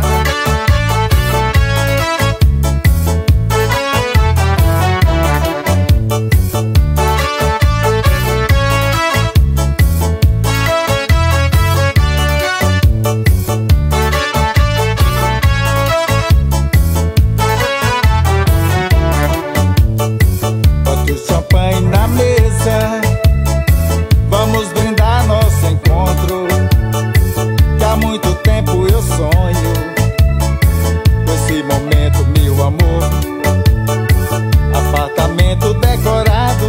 [SPEAKER 16] Bota o champanhe na mesa, vamos brindar nosso encontro. Que há muito tempo eu sonho com esse momento, meu amor. Apartamento decorado,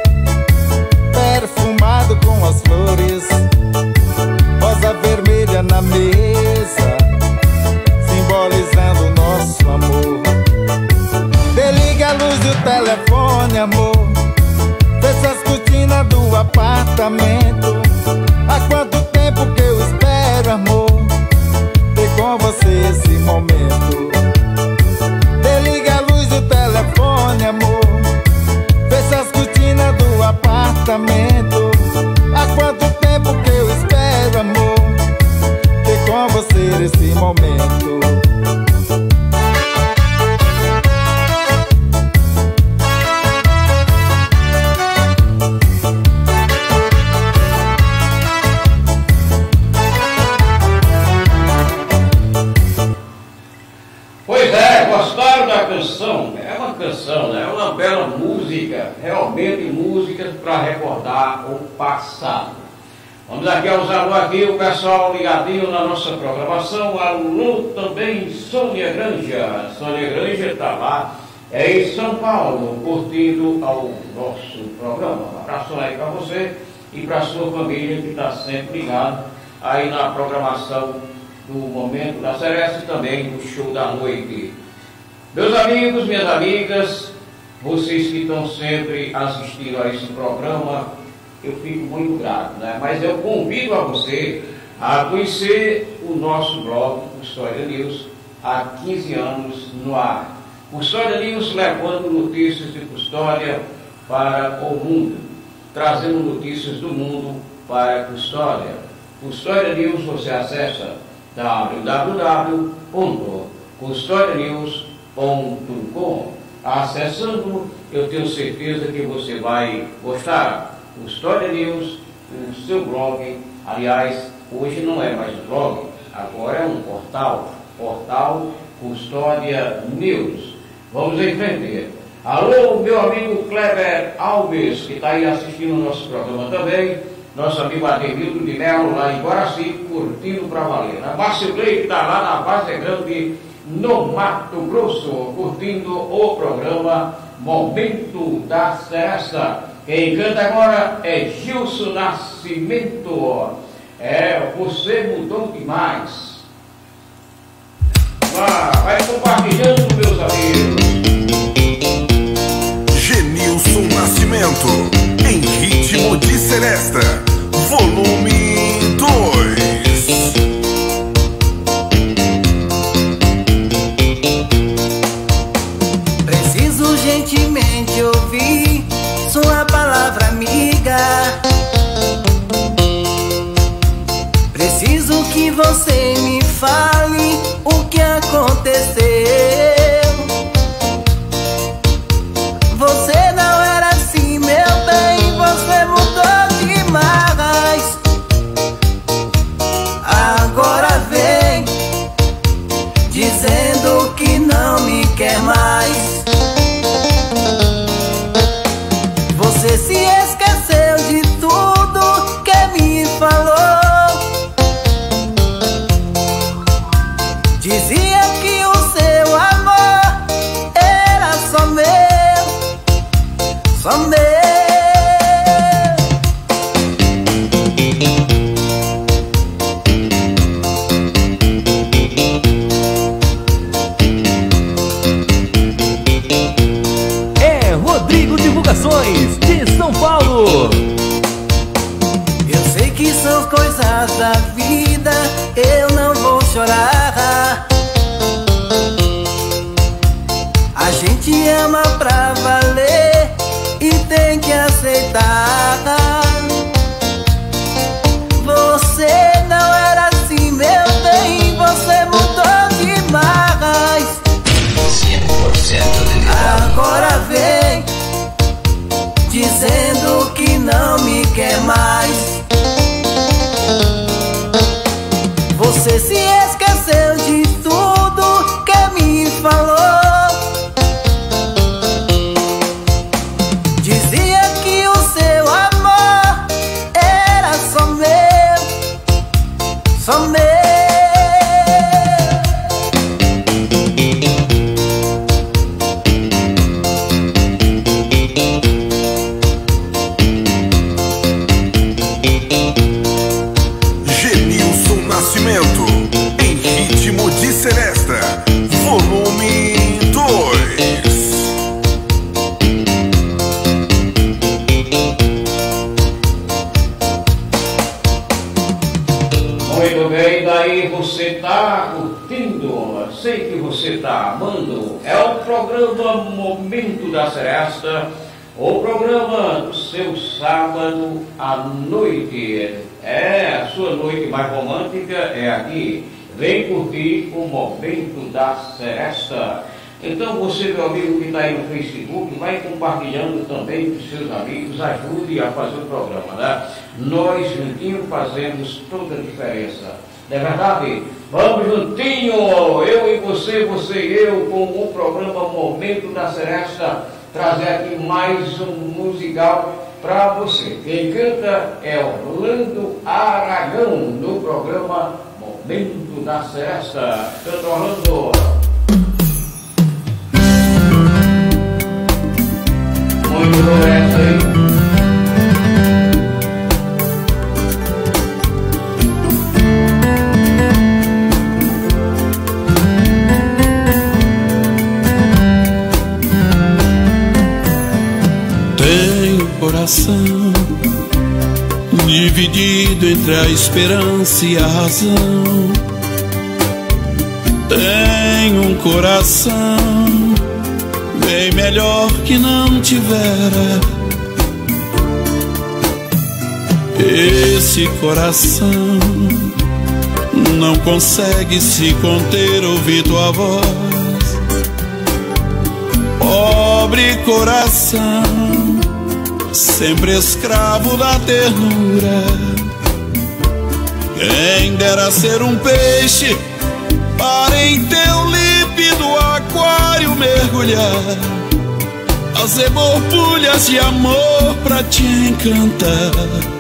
[SPEAKER 16] perfumado com as flores, rosa vermelha na mesa, simbolizando nosso amor. Desliga a luz do telefone, amor. Fecha as cortinas do apartamento. Há quanto tempo que eu espero, amor, ter com você esse momento. Desliga a luz do telefone, amor. Fecha as cortinas do apartamento. Há quanto tempo que eu espero, amor, ter com você esse momento.
[SPEAKER 3] canção, né? É uma bela música, realmente música para recordar o passado. Vamos aqui aos alô aqui, o pessoal ligadinho na nossa programação. Alô também, Sônia Granja. Sônia Granja está lá, em São Paulo, curtindo ao nosso programa. Um abraço aí para você e para a sua família que está sempre ligado aí na programação do Momento da Seresta e também do Show da Noite. Meus amigos, minhas amigas, vocês que estão sempre assistindo a esse programa, eu fico muito grato, né? Mas eu convido a você a conhecer o nosso blog Custódia News, há 15 anos no ar. Custódia News levando notícias de custódia para o mundo, trazendo notícias do mundo para a custódia. Custódia News você acessa www.custodianews.com. Acessando, eu tenho certeza que você vai gostar. Custódia News, o seu blog, aliás, hoje não é mais blog, agora é um portal Custódia News. Vamos em frente. Alô, meu amigo Kleber Alves, que está aí assistindo o nosso programa também, nosso amigo Ademildo de Melo, lá em Guaraci, curtindo para valer. A Márcio Clay, que está lá na Base Grande, no Mato Grosso, curtindo o programa Momento da Seresta. Quem canta agora é Gilson Nascimento. Você mudou demais. Vai compartilhando, meus amigos.
[SPEAKER 17] Genilson Nascimento, em ritmo de Seresta, volume 2.
[SPEAKER 18] Preciso urgentemente ouvir sua palavra amiga. Preciso que você me fale o que aconteceu. Você não era assim, meu bem, você mudou demais. Agora vem dizendo que não me quer mais. Você se esqueceu de tudo que me falou. Dizia que o seu amor era só meu, só meu.
[SPEAKER 10] É Rodrigo Divulgações de São Paulo.
[SPEAKER 18] Eu sei que são coisas da vida, eu não vou chorar. A gente ama pra valer e tem que aceitar. Você não era assim, meu bem, você mudou demais. 100% de agora vem dizendo que não me quer mais. Você se esqueceu de tudo que me falou. Dizia que o seu amor era só meu, só meu.
[SPEAKER 17] Genilson Nascimento, em ritmo de Seresta, volume 2.
[SPEAKER 3] Muito bem, daí você está curtindo, sei que você está amando. É o programa Momento da Seresta, o programa do seu sábado à noite. A sua noite mais romântica é aqui. Vem curtir o Momento da Seresta. Então você, meu amigo que está aí no Facebook, vai compartilhando também com seus amigos, ajude a fazer o programa, né? Nós juntinhos fazemos toda a diferença. Não é verdade? Vamos juntinho, eu e você, você e eu, com o programa Momento da Seresta, trazer aqui mais um musical para você. Quem canta é Orlando Aragão, no programa Momento da Seresta. Canta Orlando. Muito bom essa aí.
[SPEAKER 19] Coração dividido entre a esperança e a razão. Tenho um coração bem melhor que não tivera. Esse coração não consegue se conter, ouvir tua voz. Pobre coração, sempre escravo da ternura. Quem dera ser um peixe para em teu límpido aquário mergulhar, fazer borbulhas de amor pra te encantar,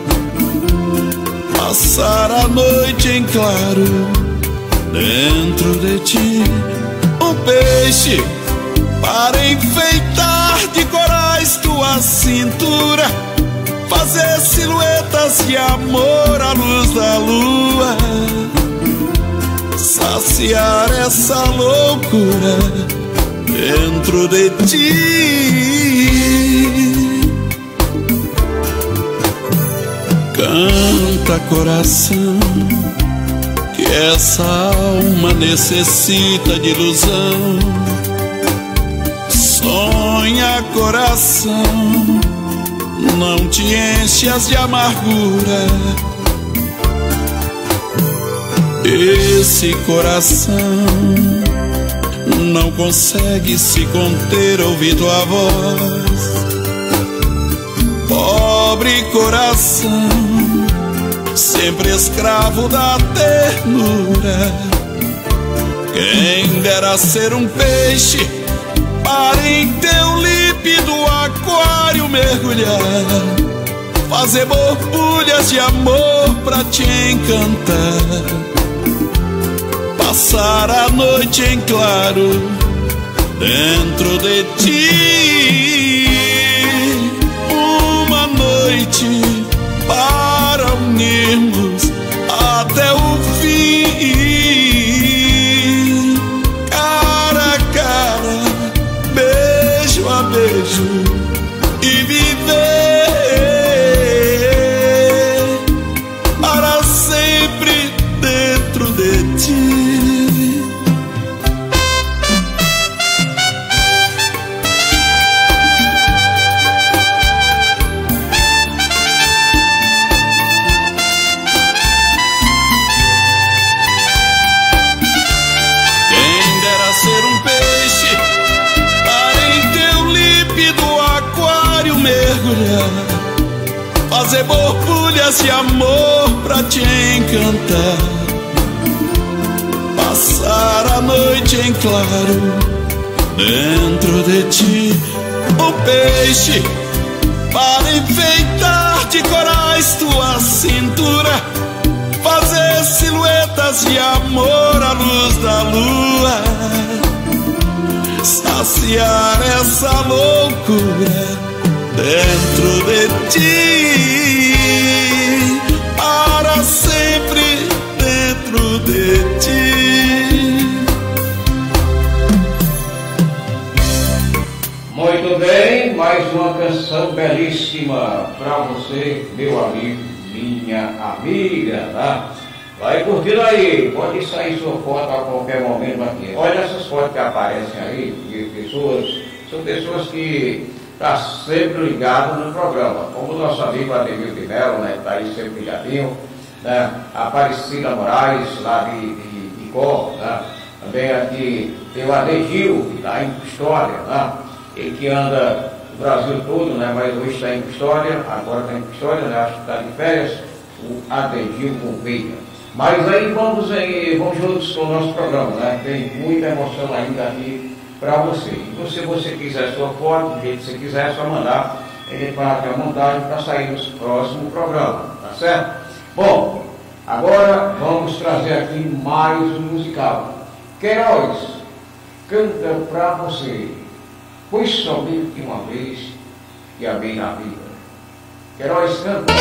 [SPEAKER 19] passar a noite em claro dentro de ti. Um peixe para enfeitar de corais tua cintura, fazer silhuetas de amor à luz da lua, saciar essa loucura dentro de ti. Canta, coração, que essa alma necessita de ilusão. Sonha, coração, não te enchas de amargura. Esse coração não consegue se conter, ouvir tua voz. Pobre coração, sempre escravo da ternura. Quem dera ser um peixe para em teu límpido aquário mergulhar, fazer borbulhas de amor pra te encantar, passar a noite em claro dentro de ti. Uma noite para unirmos até o fim, cara a cara, beijo a beijo, e viver para sempre dentro de ti. Fazer borbulhas de amor pra te encantar, passar a noite em claro dentro de ti. Um peixe para enfeitar de corais tua cintura, fazer silhuetas de amor à luz da lua, saciar essa loucura dentro de ti, para sempre dentro de ti.
[SPEAKER 3] Muito bem, mais uma canção belíssima para você, meu amigo, minha amiga, tá? Vai curtindo aí, pode sair sua foto a qualquer momento aqui. Olha essas fotos que aparecem aí de pessoas, são pessoas que está sempre ligado no programa, como o nosso amigo Ademir de Mello, né, está aí sempre ligadinho, né, Aparecida Moraes, lá de Icó, né, também aqui tem o Adegil, que está em Custódia, né, ele que anda o Brasil todo, né, mas hoje está em Custódia, agora está em Custódia, né, acho que está de férias, o Adegil Gouveia. Mas aí vamos juntos com o nosso programa, né? Tem muita emoção ainda aqui para você. E se você quiser sua foto, do jeito que você quiser, é só mandar. Ele para a montagem para sair no próximo programa, tá certo? Bom, agora vamos trazer aqui mais um musical. Queiroz canta pra você, pois somente uma vez que amei na vida. Queiroz canta.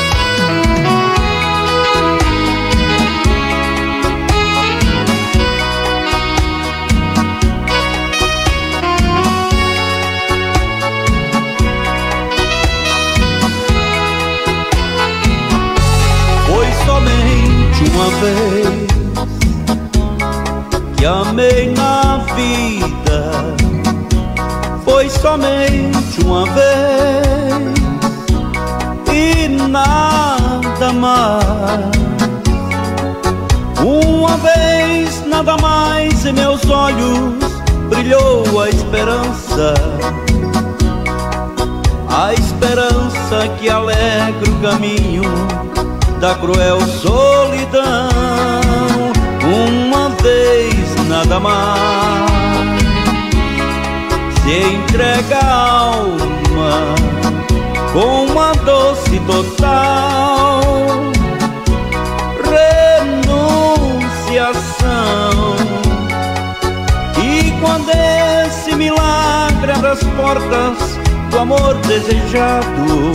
[SPEAKER 12] Somente uma vez que amei na vida, foi somente uma vez e nada mais. Uma vez, nada mais, em meus olhos brilhou a esperança que alegra o caminho da cruel solidão. Uma vez, nada mais, se entrega a alma com uma doce total renunciação. E quando esse milagre abre as portas do amor desejado,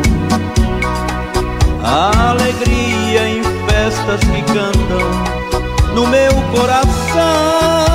[SPEAKER 12] a alegria em festas que cantam no meu coração.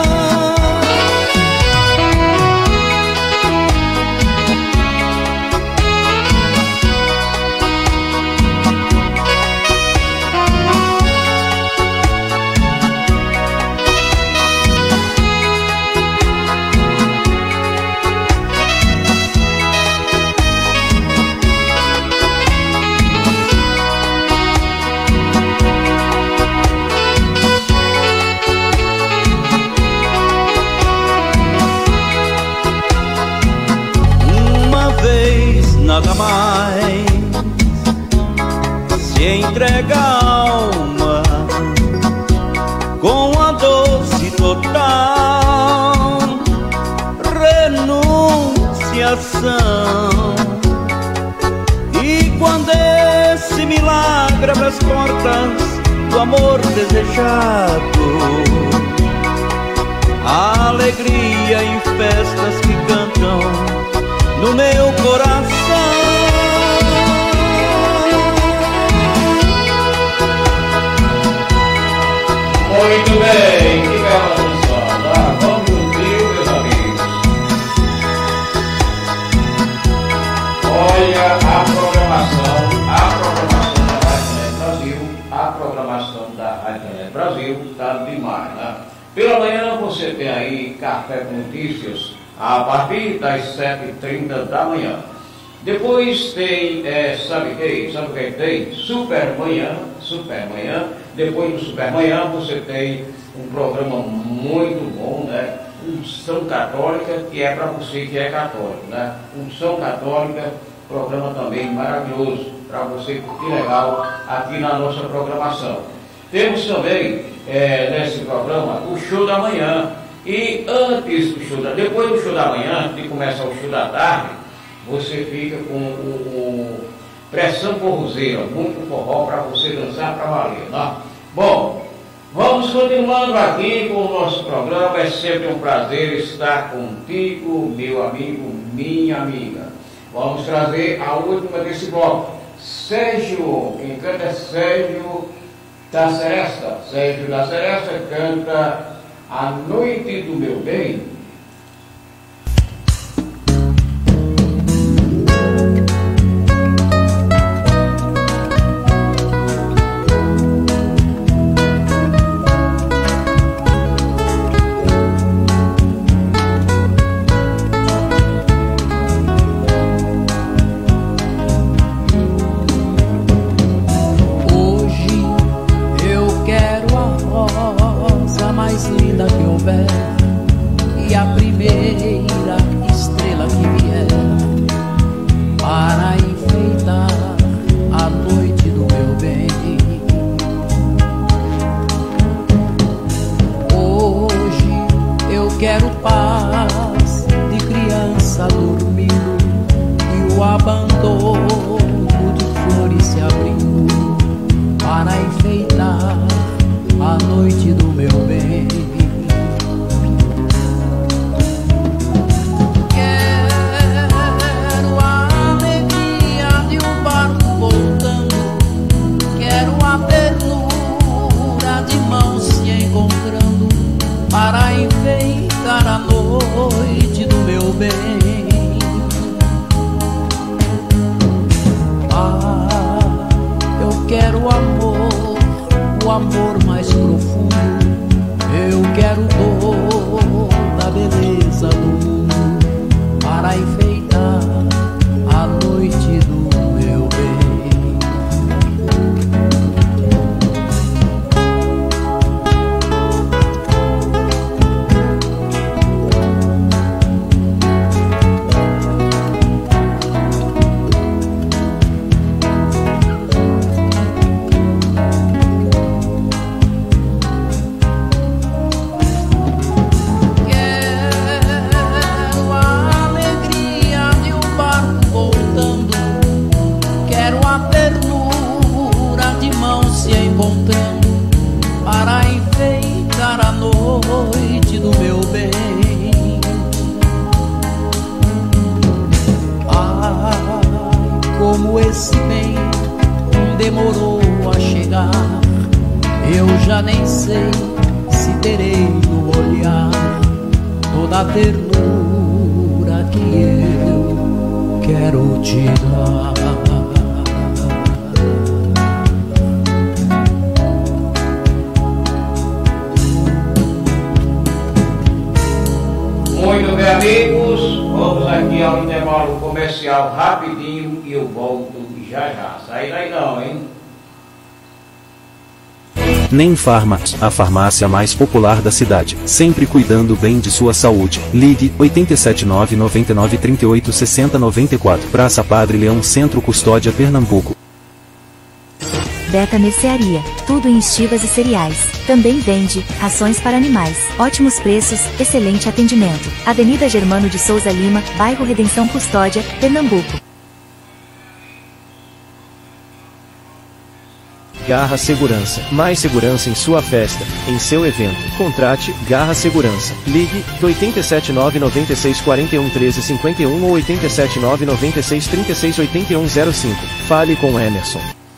[SPEAKER 12] Nada mais, se entrega a alma com a doce total renunciação. E quando esse milagre abre as portas do amor desejado, a alegria em festas que cantam no meu coração.
[SPEAKER 3] Muito bem, que bela canção, tá? Vamos juntinho, meus amigos. Olha a programação da Radionet Brasil. A programação da Radionet Brasil está demais, né? Pela manhã você tem aí Café com Notícias a partir das 7h30 da manhã. Depois tem, sabe o que tem? Supermanhã. Depois do Supermanhã você tem um programa muito bom, né? Unção Católica, que é para você que é católico, né? Unção Católica, programa também maravilhoso, para você curtir legal aqui na nossa programação. Temos também, nesse programa, o show da manhã. E antes do show depois do show da manhã, antes de começar o show da tarde, você fica com o Pressão Forrozeira, muito forró para você dançar para valer, né? Bom, vamos continuando aqui com o nosso programa. É sempre um prazer estar contigo, meu amigo, minha amiga. Vamos trazer a última desse bloco. Sérgio, quem canta é Sérgio da Seresta. Sérgio da Seresta canta A Noite do Meu Bem.
[SPEAKER 20] terei no olhar toda a ternura que eu quero te dar.
[SPEAKER 3] Muito bem, amigos, vamos aqui ao intervalo comercial rapidinho e eu volto já já. Sai daí não, hein?
[SPEAKER 7] Nem Farma, a farmácia mais popular da cidade, sempre cuidando bem de sua saúde. Ligue 879 99 38 60 94. Praça Padre Leão, Centro Custódia, Pernambuco.
[SPEAKER 15] Beta Mercearia, tudo em estivas e cereais. Também vende rações para animais. Ótimos preços, excelente atendimento. Avenida Germano de Souza Lima, bairro Redenção, Custódia, Pernambuco.
[SPEAKER 21] Garra Segurança. Mais segurança em sua festa, em seu evento. Contrate Garra Segurança. Ligue 879 96 41 13 51 ou 879 96 36 81 05. Fale com Emerson.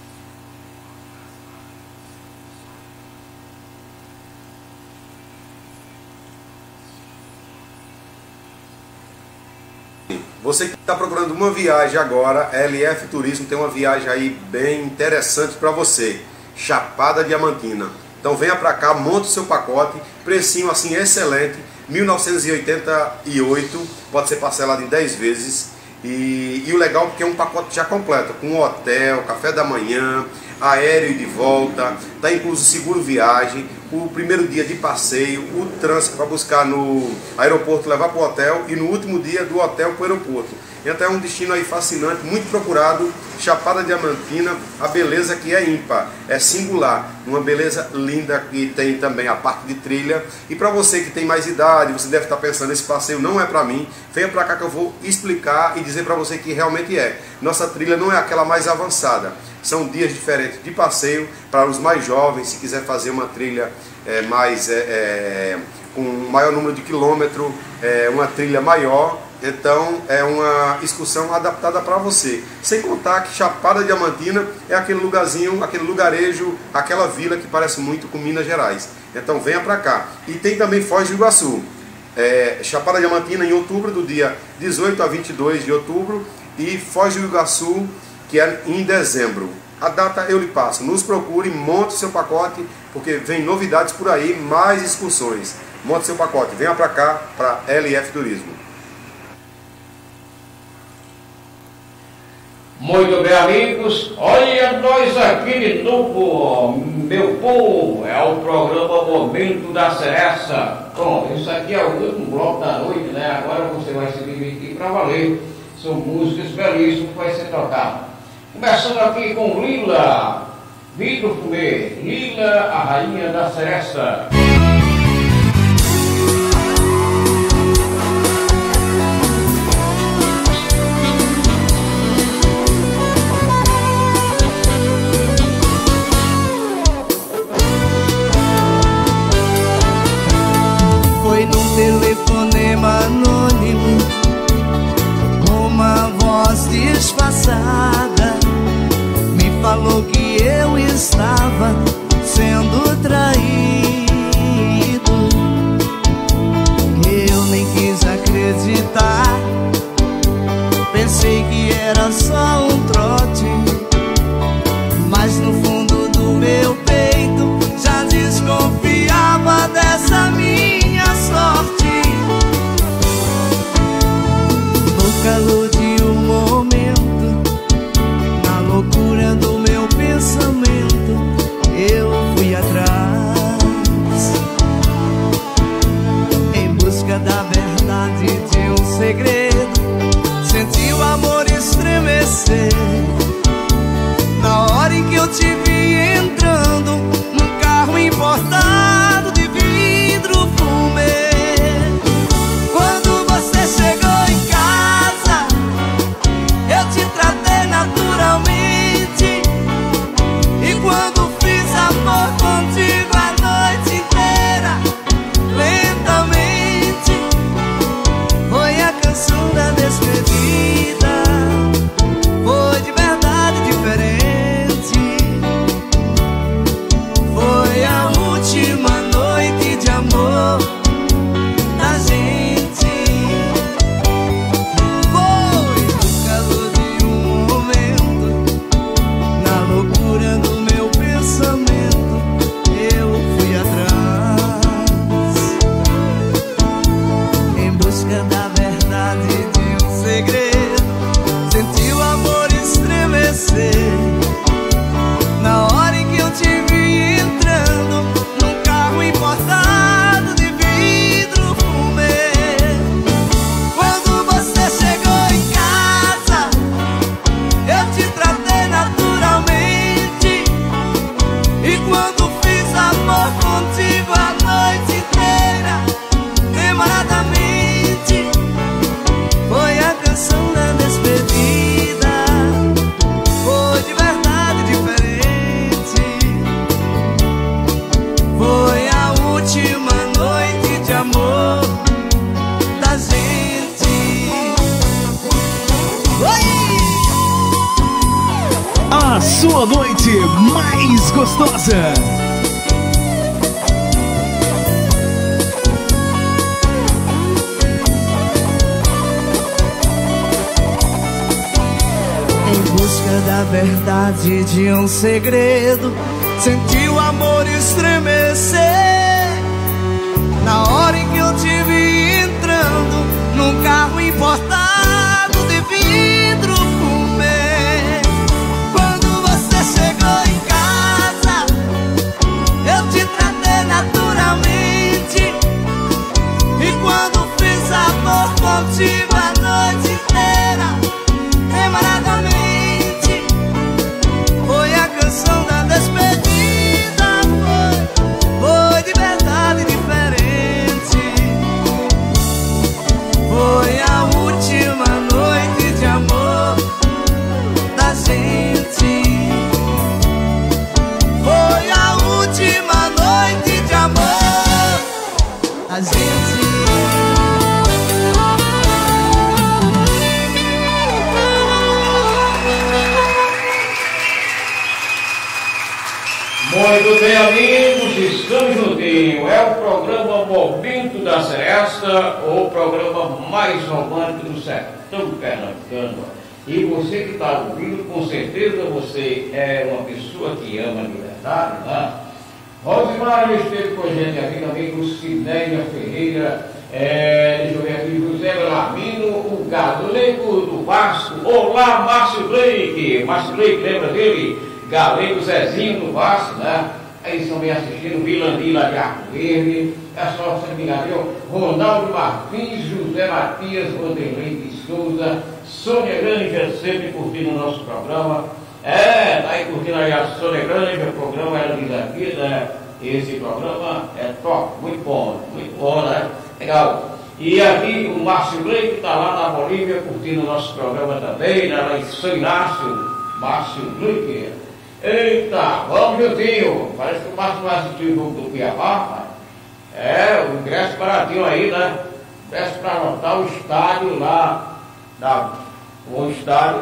[SPEAKER 22] Você que está procurando uma viagem agora, a LF Turismo tem uma viagem aí bem interessante para você. Chapada Diamantina. Então venha para cá, monte o seu pacote, precinho assim excelente, 1988, pode ser parcelado em 10 vezes. E o legal é porque é um pacote já completo, com hotel, café da manhã, aéreo e de volta, está incluso seguro viagem, o primeiro dia de passeio, o trânsito para buscar no aeroporto, levar para o hotel e no último dia do hotel para o aeroporto. Então é um destino aí fascinante, muito procurado, Chapada Diamantina, a beleza que é ímpar, é singular, uma beleza linda que tem também a parte de trilha. E para você que tem mais idade, você deve estar pensando, esse passeio não é para mim, venha para cá que eu vou explicar e dizer para você que realmente é. Nossa trilha não é aquela mais avançada, são dias diferentes de passeio para os mais jovens, se quiser fazer uma trilha com um maior número de quilômetros, uma trilha maior. Então é uma excursão adaptada para você. Sem contar que Chapada Diamantina é aquele lugarzinho, aquele lugarejo, aquela vila que parece muito com Minas Gerais. Então venha para cá. E tem também Foz do Iguaçu. Chapada Diamantina em outubro, do dia 18 a 22 de outubro. E Foz do Iguaçu, que é em dezembro. A data eu lhe passo. Nos procure, monte seu pacote, porque vem novidades por aí, mais excursões. Monte seu pacote. Venha para cá, para LF Turismo.
[SPEAKER 3] Muito bem, amigos, olha nós aqui de novo, meu povo, é o programa Momento da Seresta. Bom, isso aqui é o último bloco da noite, né? Agora você vai se divertir para valer. São músicas belíssimas que vai ser tocado. Começando aqui com Lila, Vitor Fumê, Lila, a rainha da Seresta.
[SPEAKER 1] Telefonema anônimo, uma voz disfarçada me falou que eu estava sendo traído. Eu nem quis acreditar, pensei que era só um trote, mas no fundo do meu peito já desconfiava dessa minha sorte. No calor de um momento, na loucura do meu pensamento, eu importado de vidro fumê. Quando você chegou em casa, eu te tratei naturalmente. E quando fiz amor contigo a noite inteira, demoradamente, foi a canção da despedida. Foi de verdade diferente. Foi a última noite de amor da gente.
[SPEAKER 10] A sua noite mais gostosa.
[SPEAKER 1] Em busca da verdade de um segredo, senti o amor estremecer. Na hora em que eu te vi entrando num carro importado de vidro fumê. Quando você chegou em casa, eu te tratei naturalmente. E quando fiz amor contigo a noite inteira, demoradamente, foi a canção da despedida. Foi de verdade diferente. Foi a última noite de amor da gente. Foi a última noite de amor da gente.
[SPEAKER 3] Muito bem, amigos, estamos juntinhos. É o programa Momento da Seresta, o programa mais romântico do sertão pernambucano. E você que está ouvindo, com certeza você é uma pessoa que ama de verdade, né? Rosimar esteve com a gente aqui também, com Cinéia Ferreira, deixa eu ver aqui, José Lamino, o galego do Vasco. Olá, Márcio Blake. Márcio Blake, lembra dele? Galego Zezinho do Vasco, né? Aí estão bem assistindo, Vilandi lá de Arco Verde, é só você me enganar, Ronaldo Martins, José Matias, Vanderlei de Souza, Sônia Granja, sempre curtindo o nosso programa. Tá aí curtindo aí a Sônia Granja, o programa, ela diz aqui, né? Esse programa é top, muito bom, né? Legal. E aqui o Márcio Blake está lá na Bolívia curtindo o nosso programa também, né? Lá em São Inácio, Márcio Blake. Eita, vamos juntinho. Parece que o Márcio vai assistir o jogo do Cuiabá, pai. O ingresso baratinho aí, né? Ingresso para lotar o estádio lá, o estádio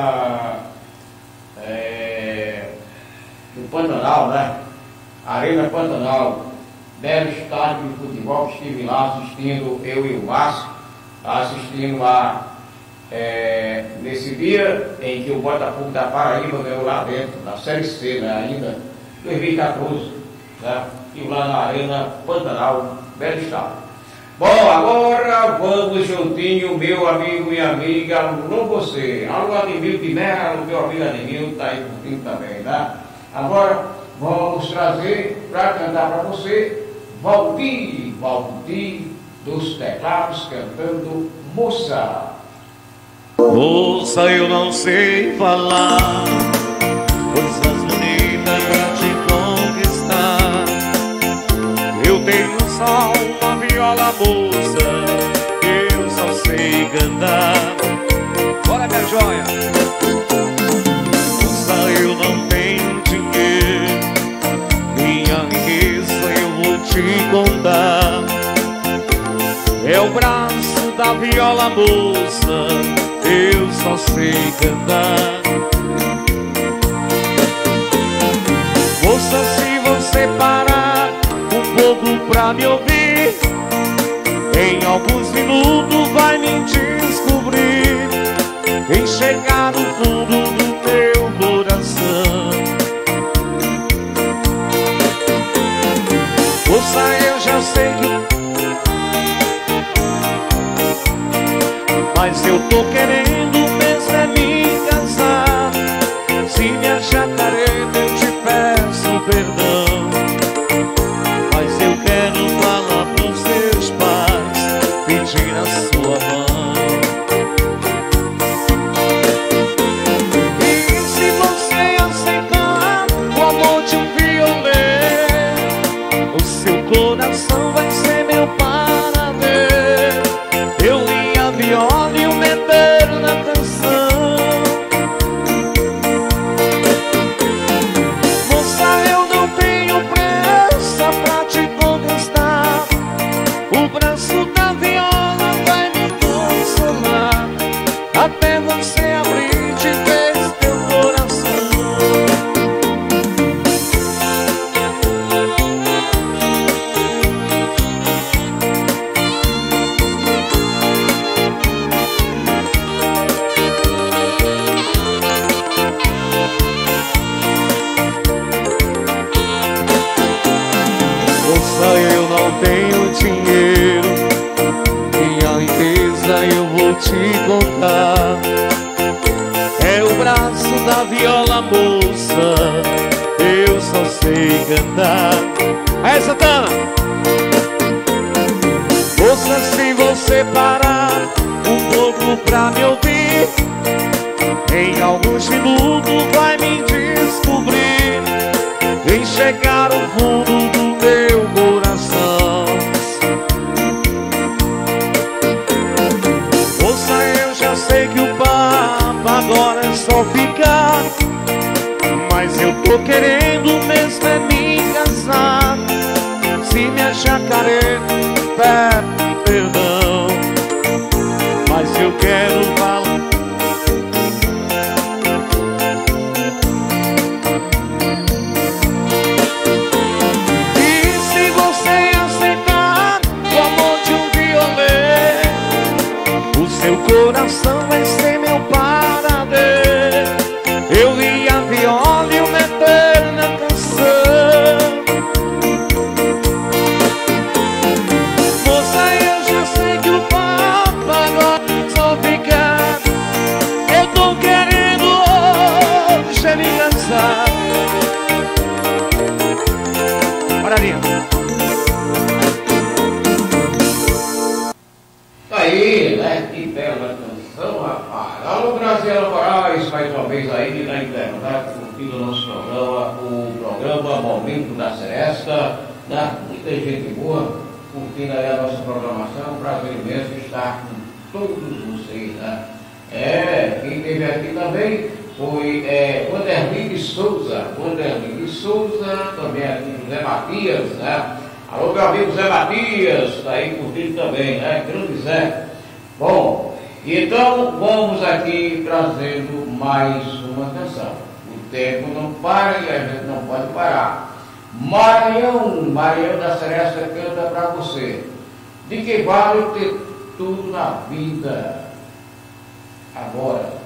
[SPEAKER 3] do Pantanal, né? Arena Pantanal. Belo estádio de futebol, que estive lá assistindo, eu e o Márcio, assistindo lá. Nesse dia em que o Botafogo da Paraíba ganhou lá dentro, na Série C, né, ainda, 2014, né, e lá na Arena Pantanal, belo estado. Bom, agora vamos juntinho, meu amigo e amiga, alô você, alô Ademil de Mera, alô meu amigo Ademil, está aí curtindo também, né? Agora vamos trazer para cantar para você Valdir dos teclados cantando Moça.
[SPEAKER 12] Moça, eu não sei falar coisas bonitas pra te conquistar. Eu tenho só uma viola, moça, eu só sei cantar. Bora, minha joia! Moça, eu não tenho dinheiro, minha riqueza eu vou te contar. É o braço da viola, moça, eu só sei cantar. Moça, se você parar um pouco pra me ouvir, em alguns minutos vai me descobrir, em chegar no fundo do meu coração. Moça, eu já sei que mas eu tô querendo mesmo é me casar. Se me achar careta eu te peço perdão, mas eu quero
[SPEAKER 20] coração vai ser meu paradeiro. Eu li a viola e o meteiro na canção. Moça, eu não tenho pressa pra te conquistar. O braço da viola vai me consolar até você abrir de vez teu coração. Moça, eu não tenho dinheiro, minha riqueza eu vou te contar. É o braço da viola, moça, eu só sei cantar. Aí, Santana! Moça, se você parar um pouco pra me ouvir, em alguns minutos vai me descobrir, vem chegar ao fundo do meu coração. Moça, eu já sei que o papo agora é só ficar, mas eu tô querendo mesmo é me casar. Se me achar careta, peço perdão, mas eu quero falar. E se você aceitar o amor de um violento, o seu coração vai ser meu paradeiro. Eu li a viola e o meteiro na canção. Moça, eu já sei que o papo agora só ficar. Eu tô querendo hoje é me cansar. Pararinha.
[SPEAKER 3] Tá aí, né? Que bela canção, rapaz. Alô, Graziela Moraes, mais uma vez aí na internet, curtindo o nosso programa, o programa Momento da Seresta, né? Muita gente boa curtindo aí a nossa programação. Um prazer imenso estar com todos vocês, né? Quem esteve aqui também foi Wanderlin de Souza. Wanderlin de Souza, também aqui José Matias, né? Alô, meu amigo Zé Matias, está aí curtindo também, né? Grande Zé. Bom, então vamos aqui trazendo mais uma canção. O tempo não para e a gente não pode parar. Maranhão da Seresta canta pra você. De que vale ter tudo na vida? Agora.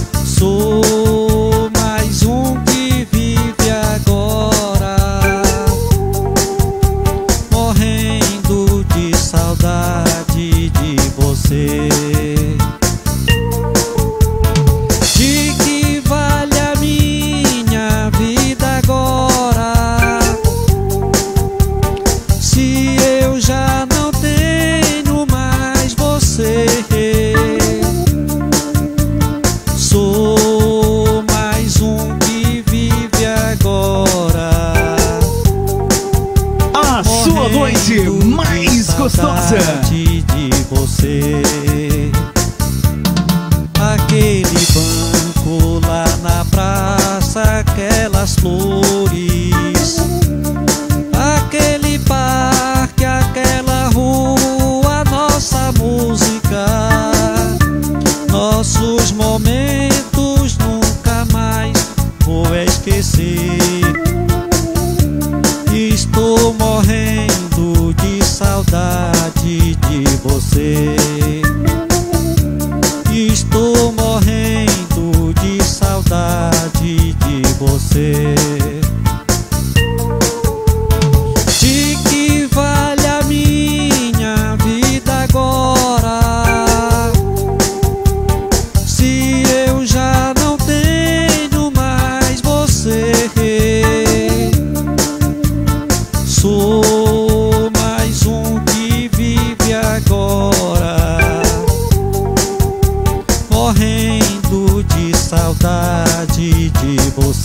[SPEAKER 4] Sou mais um que vive agora.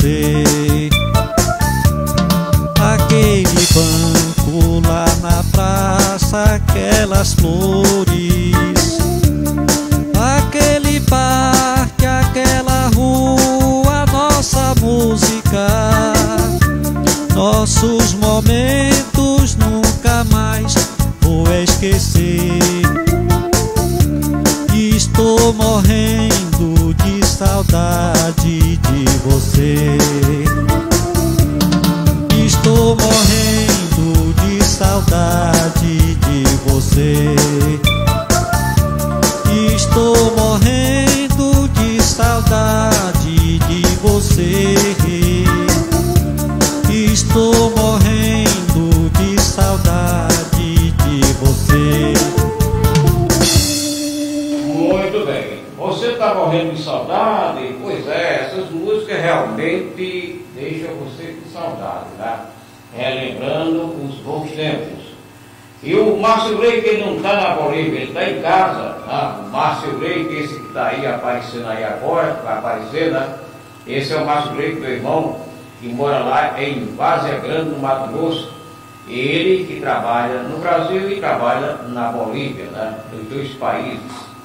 [SPEAKER 4] você. Aquele banco lá na praça, aquelas flores, aquele parque, aquela rua, nossa música, nossos momentos nunca mais vou esquecer. Estou morrendo de saudade de você. Estou morrendo de saudade de você. Estou morrendo de saudade de você. Estou morrendo de saudade de você.
[SPEAKER 3] Muito bem. Você está morrendo de saudade? Pois é, essas músicas realmente deixam você com saudade, tá? Relembrando os bons tempos. E o Márcio Leite, ele não está na Bolívia, ele está em casa, tá? O Márcio Leite, esse que está aí aparecendo aí agora, vai aparecer, né? Esse é o Márcio Leite, meu irmão, que mora lá em Várzea Grande, no Mato Grosso. Ele que trabalha no Brasil e trabalha na Bolívia, né? Nos dois países.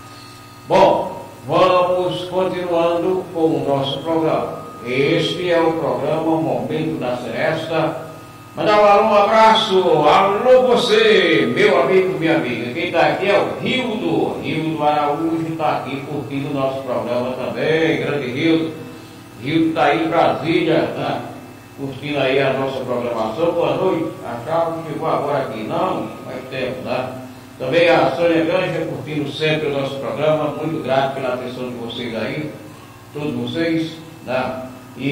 [SPEAKER 3] Bom, vamos continuando com o nosso programa. Este é o programa Momento da Seresta. Mandar um abraço, alô você, meu amigo, minha amiga. Quem está aqui é o Rildo Araújo, está aqui curtindo o nosso programa também, grande Rildo. Rildo está aí em Brasília, né? Curtindo aí a nossa programação. Boa noite, achava que chegou agora aqui, não, faz tempo, né? Também a Sônia Ganja curtindo sempre o nosso programa, muito grato pela atenção de vocês aí, todos vocês, né?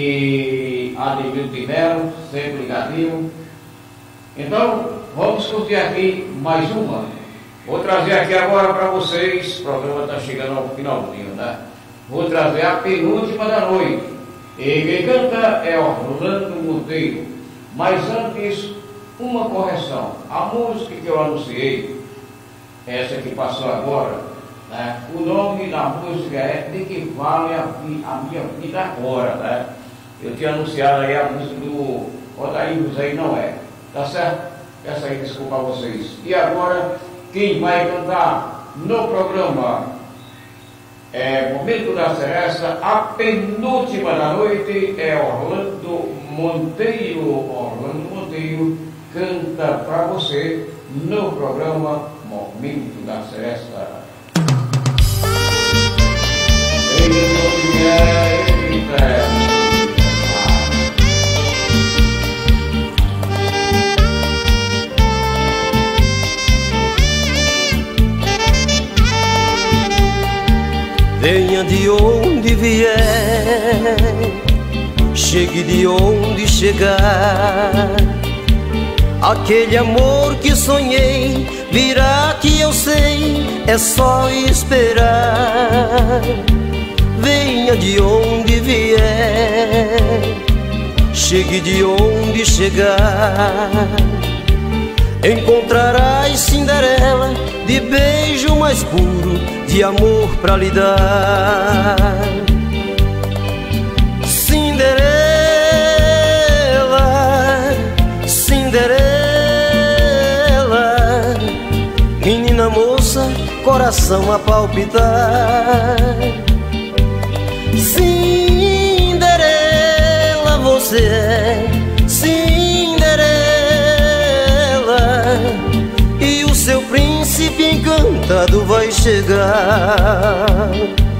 [SPEAKER 3] E Ademilton de Melo, sempre ligadinho. Então, vamos curtir aqui mais uma. Vou trazer aqui agora para vocês, o programa está chegando ao finalzinho, né? Vou trazer a penúltima da noite. E quem canta é Orlando Monteiro. Mas antes, uma correção. A música que eu anunciei, essa que passou agora, né? O nome da música é De Que Vale a Minha Vida Agora, né? Eu tinha anunciado aí a música do Odair José, não é, tá certo? Peço aí desculpa a vocês. E agora, quem vai cantar no programa Momento da Seresta, a penúltima da noite, é Orlando Monteiro. Orlando Monteiro canta para você no programa Momento da Seresta.
[SPEAKER 5] Venha de onde vier, chegue de onde chegar. Aquele amor que sonhei virá, que eu sei, é só esperar. Venha de onde vier, chegue de onde chegar. Encontrarás Cinderela, de beijo mais puro, de amor pra lhe dar. Cinderela, Cinderela, menina moça, coração a palpitar. Cinderela, você é Cinderela, e o seu príncipe encantado vai chegar.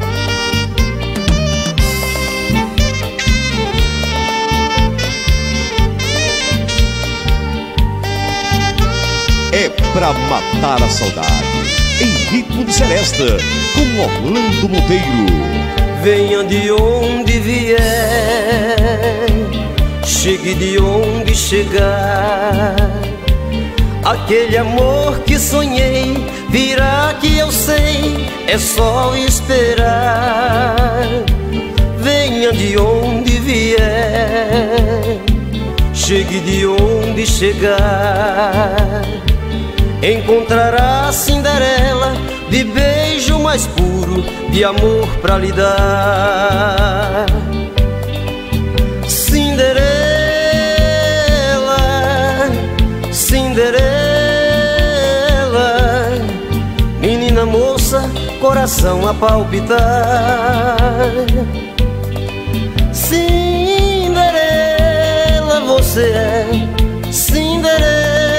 [SPEAKER 23] É pra matar a saudade, em ritmo de Seresta, com Orlando Monteiro.
[SPEAKER 5] Venha de onde vier, chegue de onde chegar. Aquele amor que sonhei virá, que eu sei, é só esperar. Venha de onde vier, chegue de onde chegar. Encontrará Cinderela, de beijo mais puro, de amor pra lhe dar. coração a palpitar. Cinderela, você é Cinderela,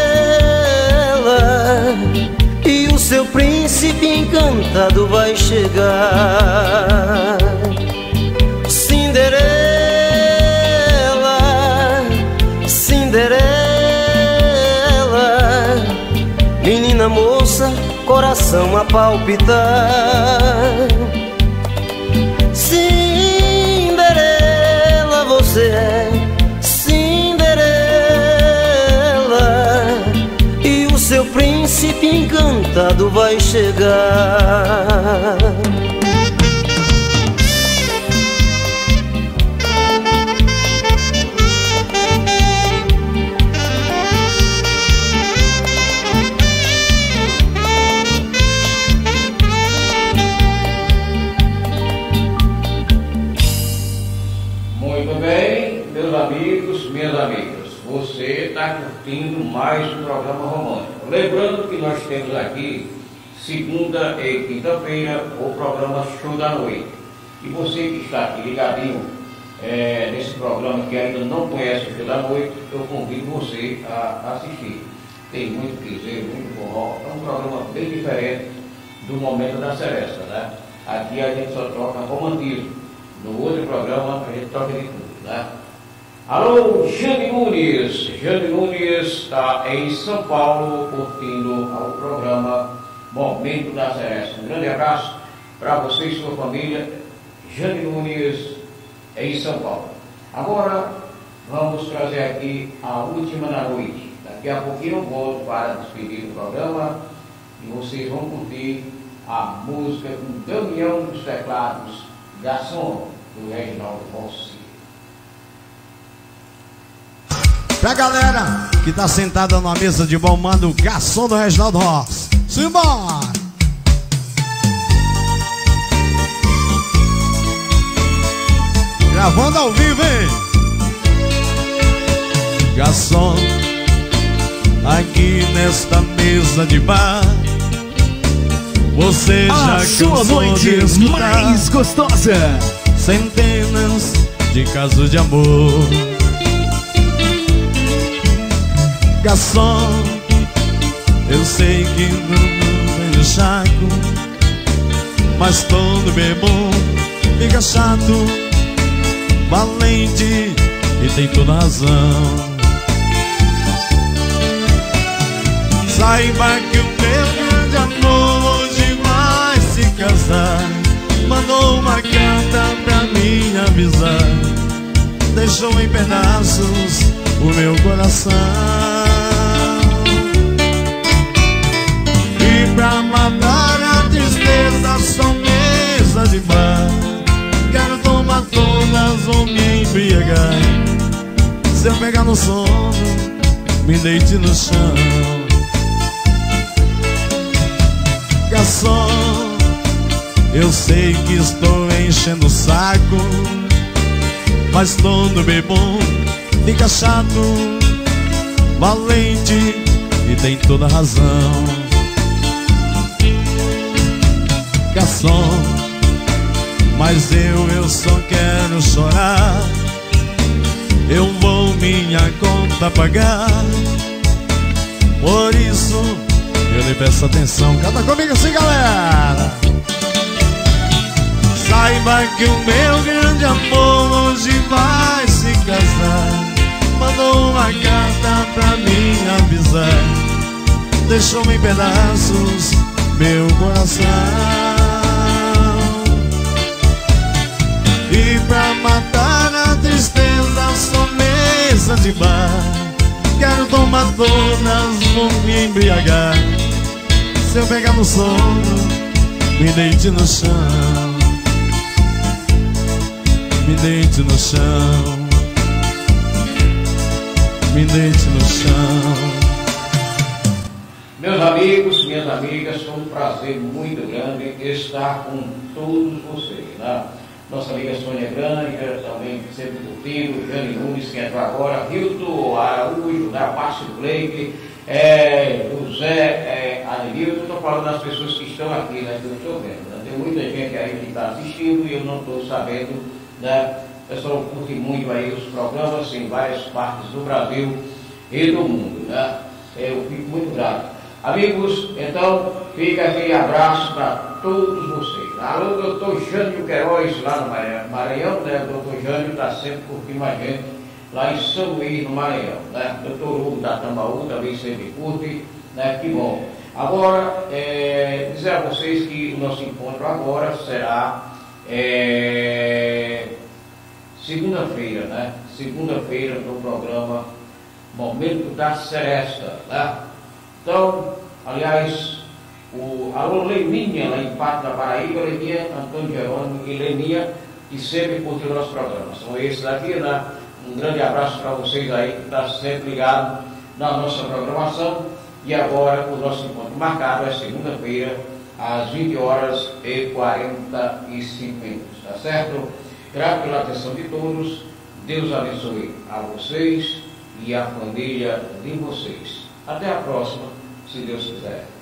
[SPEAKER 5] e o seu príncipe encantado vai chegar. Cinderela, Cinderela, menina moça, coração a palpitar. Cinderela, você é Cinderela, e o seu príncipe encantado vai chegar.
[SPEAKER 3] Minhas amigas, você está curtindo mais um programa romântico. Lembrando que nós temos aqui, segunda e quinta-feira, o programa Show da Noite. E você que está aqui ligadinho nesse programa, que ainda não conhece o Show da Noite, eu convido você a assistir. Tem muito piseiro, muito forró. É um programa bem diferente do Momento da Seresta, né? Aqui a gente só toca romantismo. No outro programa a gente toca de tudo, né? Alô, Jane Nunes. Jane Nunes está em São Paulo curtindo o programa Momento da Seresta. Um grande abraço para você e sua família. Jane Nunes em São Paulo. Agora vamos trazer aqui a última da noite. Daqui a pouquinho eu volto para despedir do programa e vocês vão curtir a música com Damião dos Teclados, Garçom, do Reginaldo Rossi.
[SPEAKER 6] Pra galera que tá sentada numa mesa de bom, manda o Garçom do Reginaldo Rossi. Simbora! Gravando ao vivo, hein? Garçom, aqui nesta mesa de bar, você já
[SPEAKER 10] sua noite
[SPEAKER 6] de escutar
[SPEAKER 10] mais gostosa,
[SPEAKER 6] centenas de casos de amor. Garçom, eu sei que não tem chaco, mas todo bebum fica chato, valente e tem toda razão. Saiba que o meu grande amor hoje vai se casar. Mandou uma carta pra mim avisar, deixou em pedaços o meu coração. E pra matar a tristeza só mesa de bar, quero tomar todas ou me embriagar. Se eu pegar no sono, me deite no chão. Garçom, eu sei que estou enchendo o saco, mas todo bebum fica chato, valente e tem toda razão. Garçom, mas eu só quero chorar, eu vou minha conta pagar. Por isso eu lhe peço atenção, canta comigo assim, galera. Saiba que o meu grande amor hoje vai se casar. Mandou uma carta pra mim avisar, deixou em pedaços meu coração. E pra matar a tristeza só mesa de bar, quero tomar todas, vou me embriagar. Se eu pegar no sono, me deite no chão, me deite no chão, me deite no chão.
[SPEAKER 3] Meus amigos, minhas amigas, foi um prazer muito grande estar com todos vocês, né? Nossa amiga Sônia Granja, também sempre curtindo, Jane Nunes, que entrou agora, Hilton Araújo, da Márcio Blake, José Adenilton. Estou falando das pessoas que estão aqui, né, que eu estou vendo. Né? Tem muita gente aí que está assistindo e eu não estou sabendo, né? O pessoal curte muito aí os programas em várias partes do Brasil e do mundo, né? Eu fico muito grato. Amigos, então, fica aquele abraço para todos vocês. Alô, doutor Jânio Queiroz, lá no Maranhão, né? O doutor Jânio está sempre curtindo a gente lá em São Luís, no Maranhão, né? Doutor Hugo da Tambaú também sempre curte, né? Que bom. Agora, dizer a vocês que o nosso encontro agora será segunda-feira, né? Segunda-feira no programa Momento da Seresta, né? Então, aliás, alô Leninha, lá em Pato da Paraíba, Leninha, Antônio Jerônimo e Leninha, que sempre curtem o nosso programa. São esses daqui, né? Um grande abraço para vocês aí, que está sempre ligado na nossa programação. E agora o nosso encontro marcado é segunda-feira, às 20h45, tá certo? Grato pela atenção de todos, Deus abençoe a vocês e a família de vocês. Até a próxima, se Deus quiser.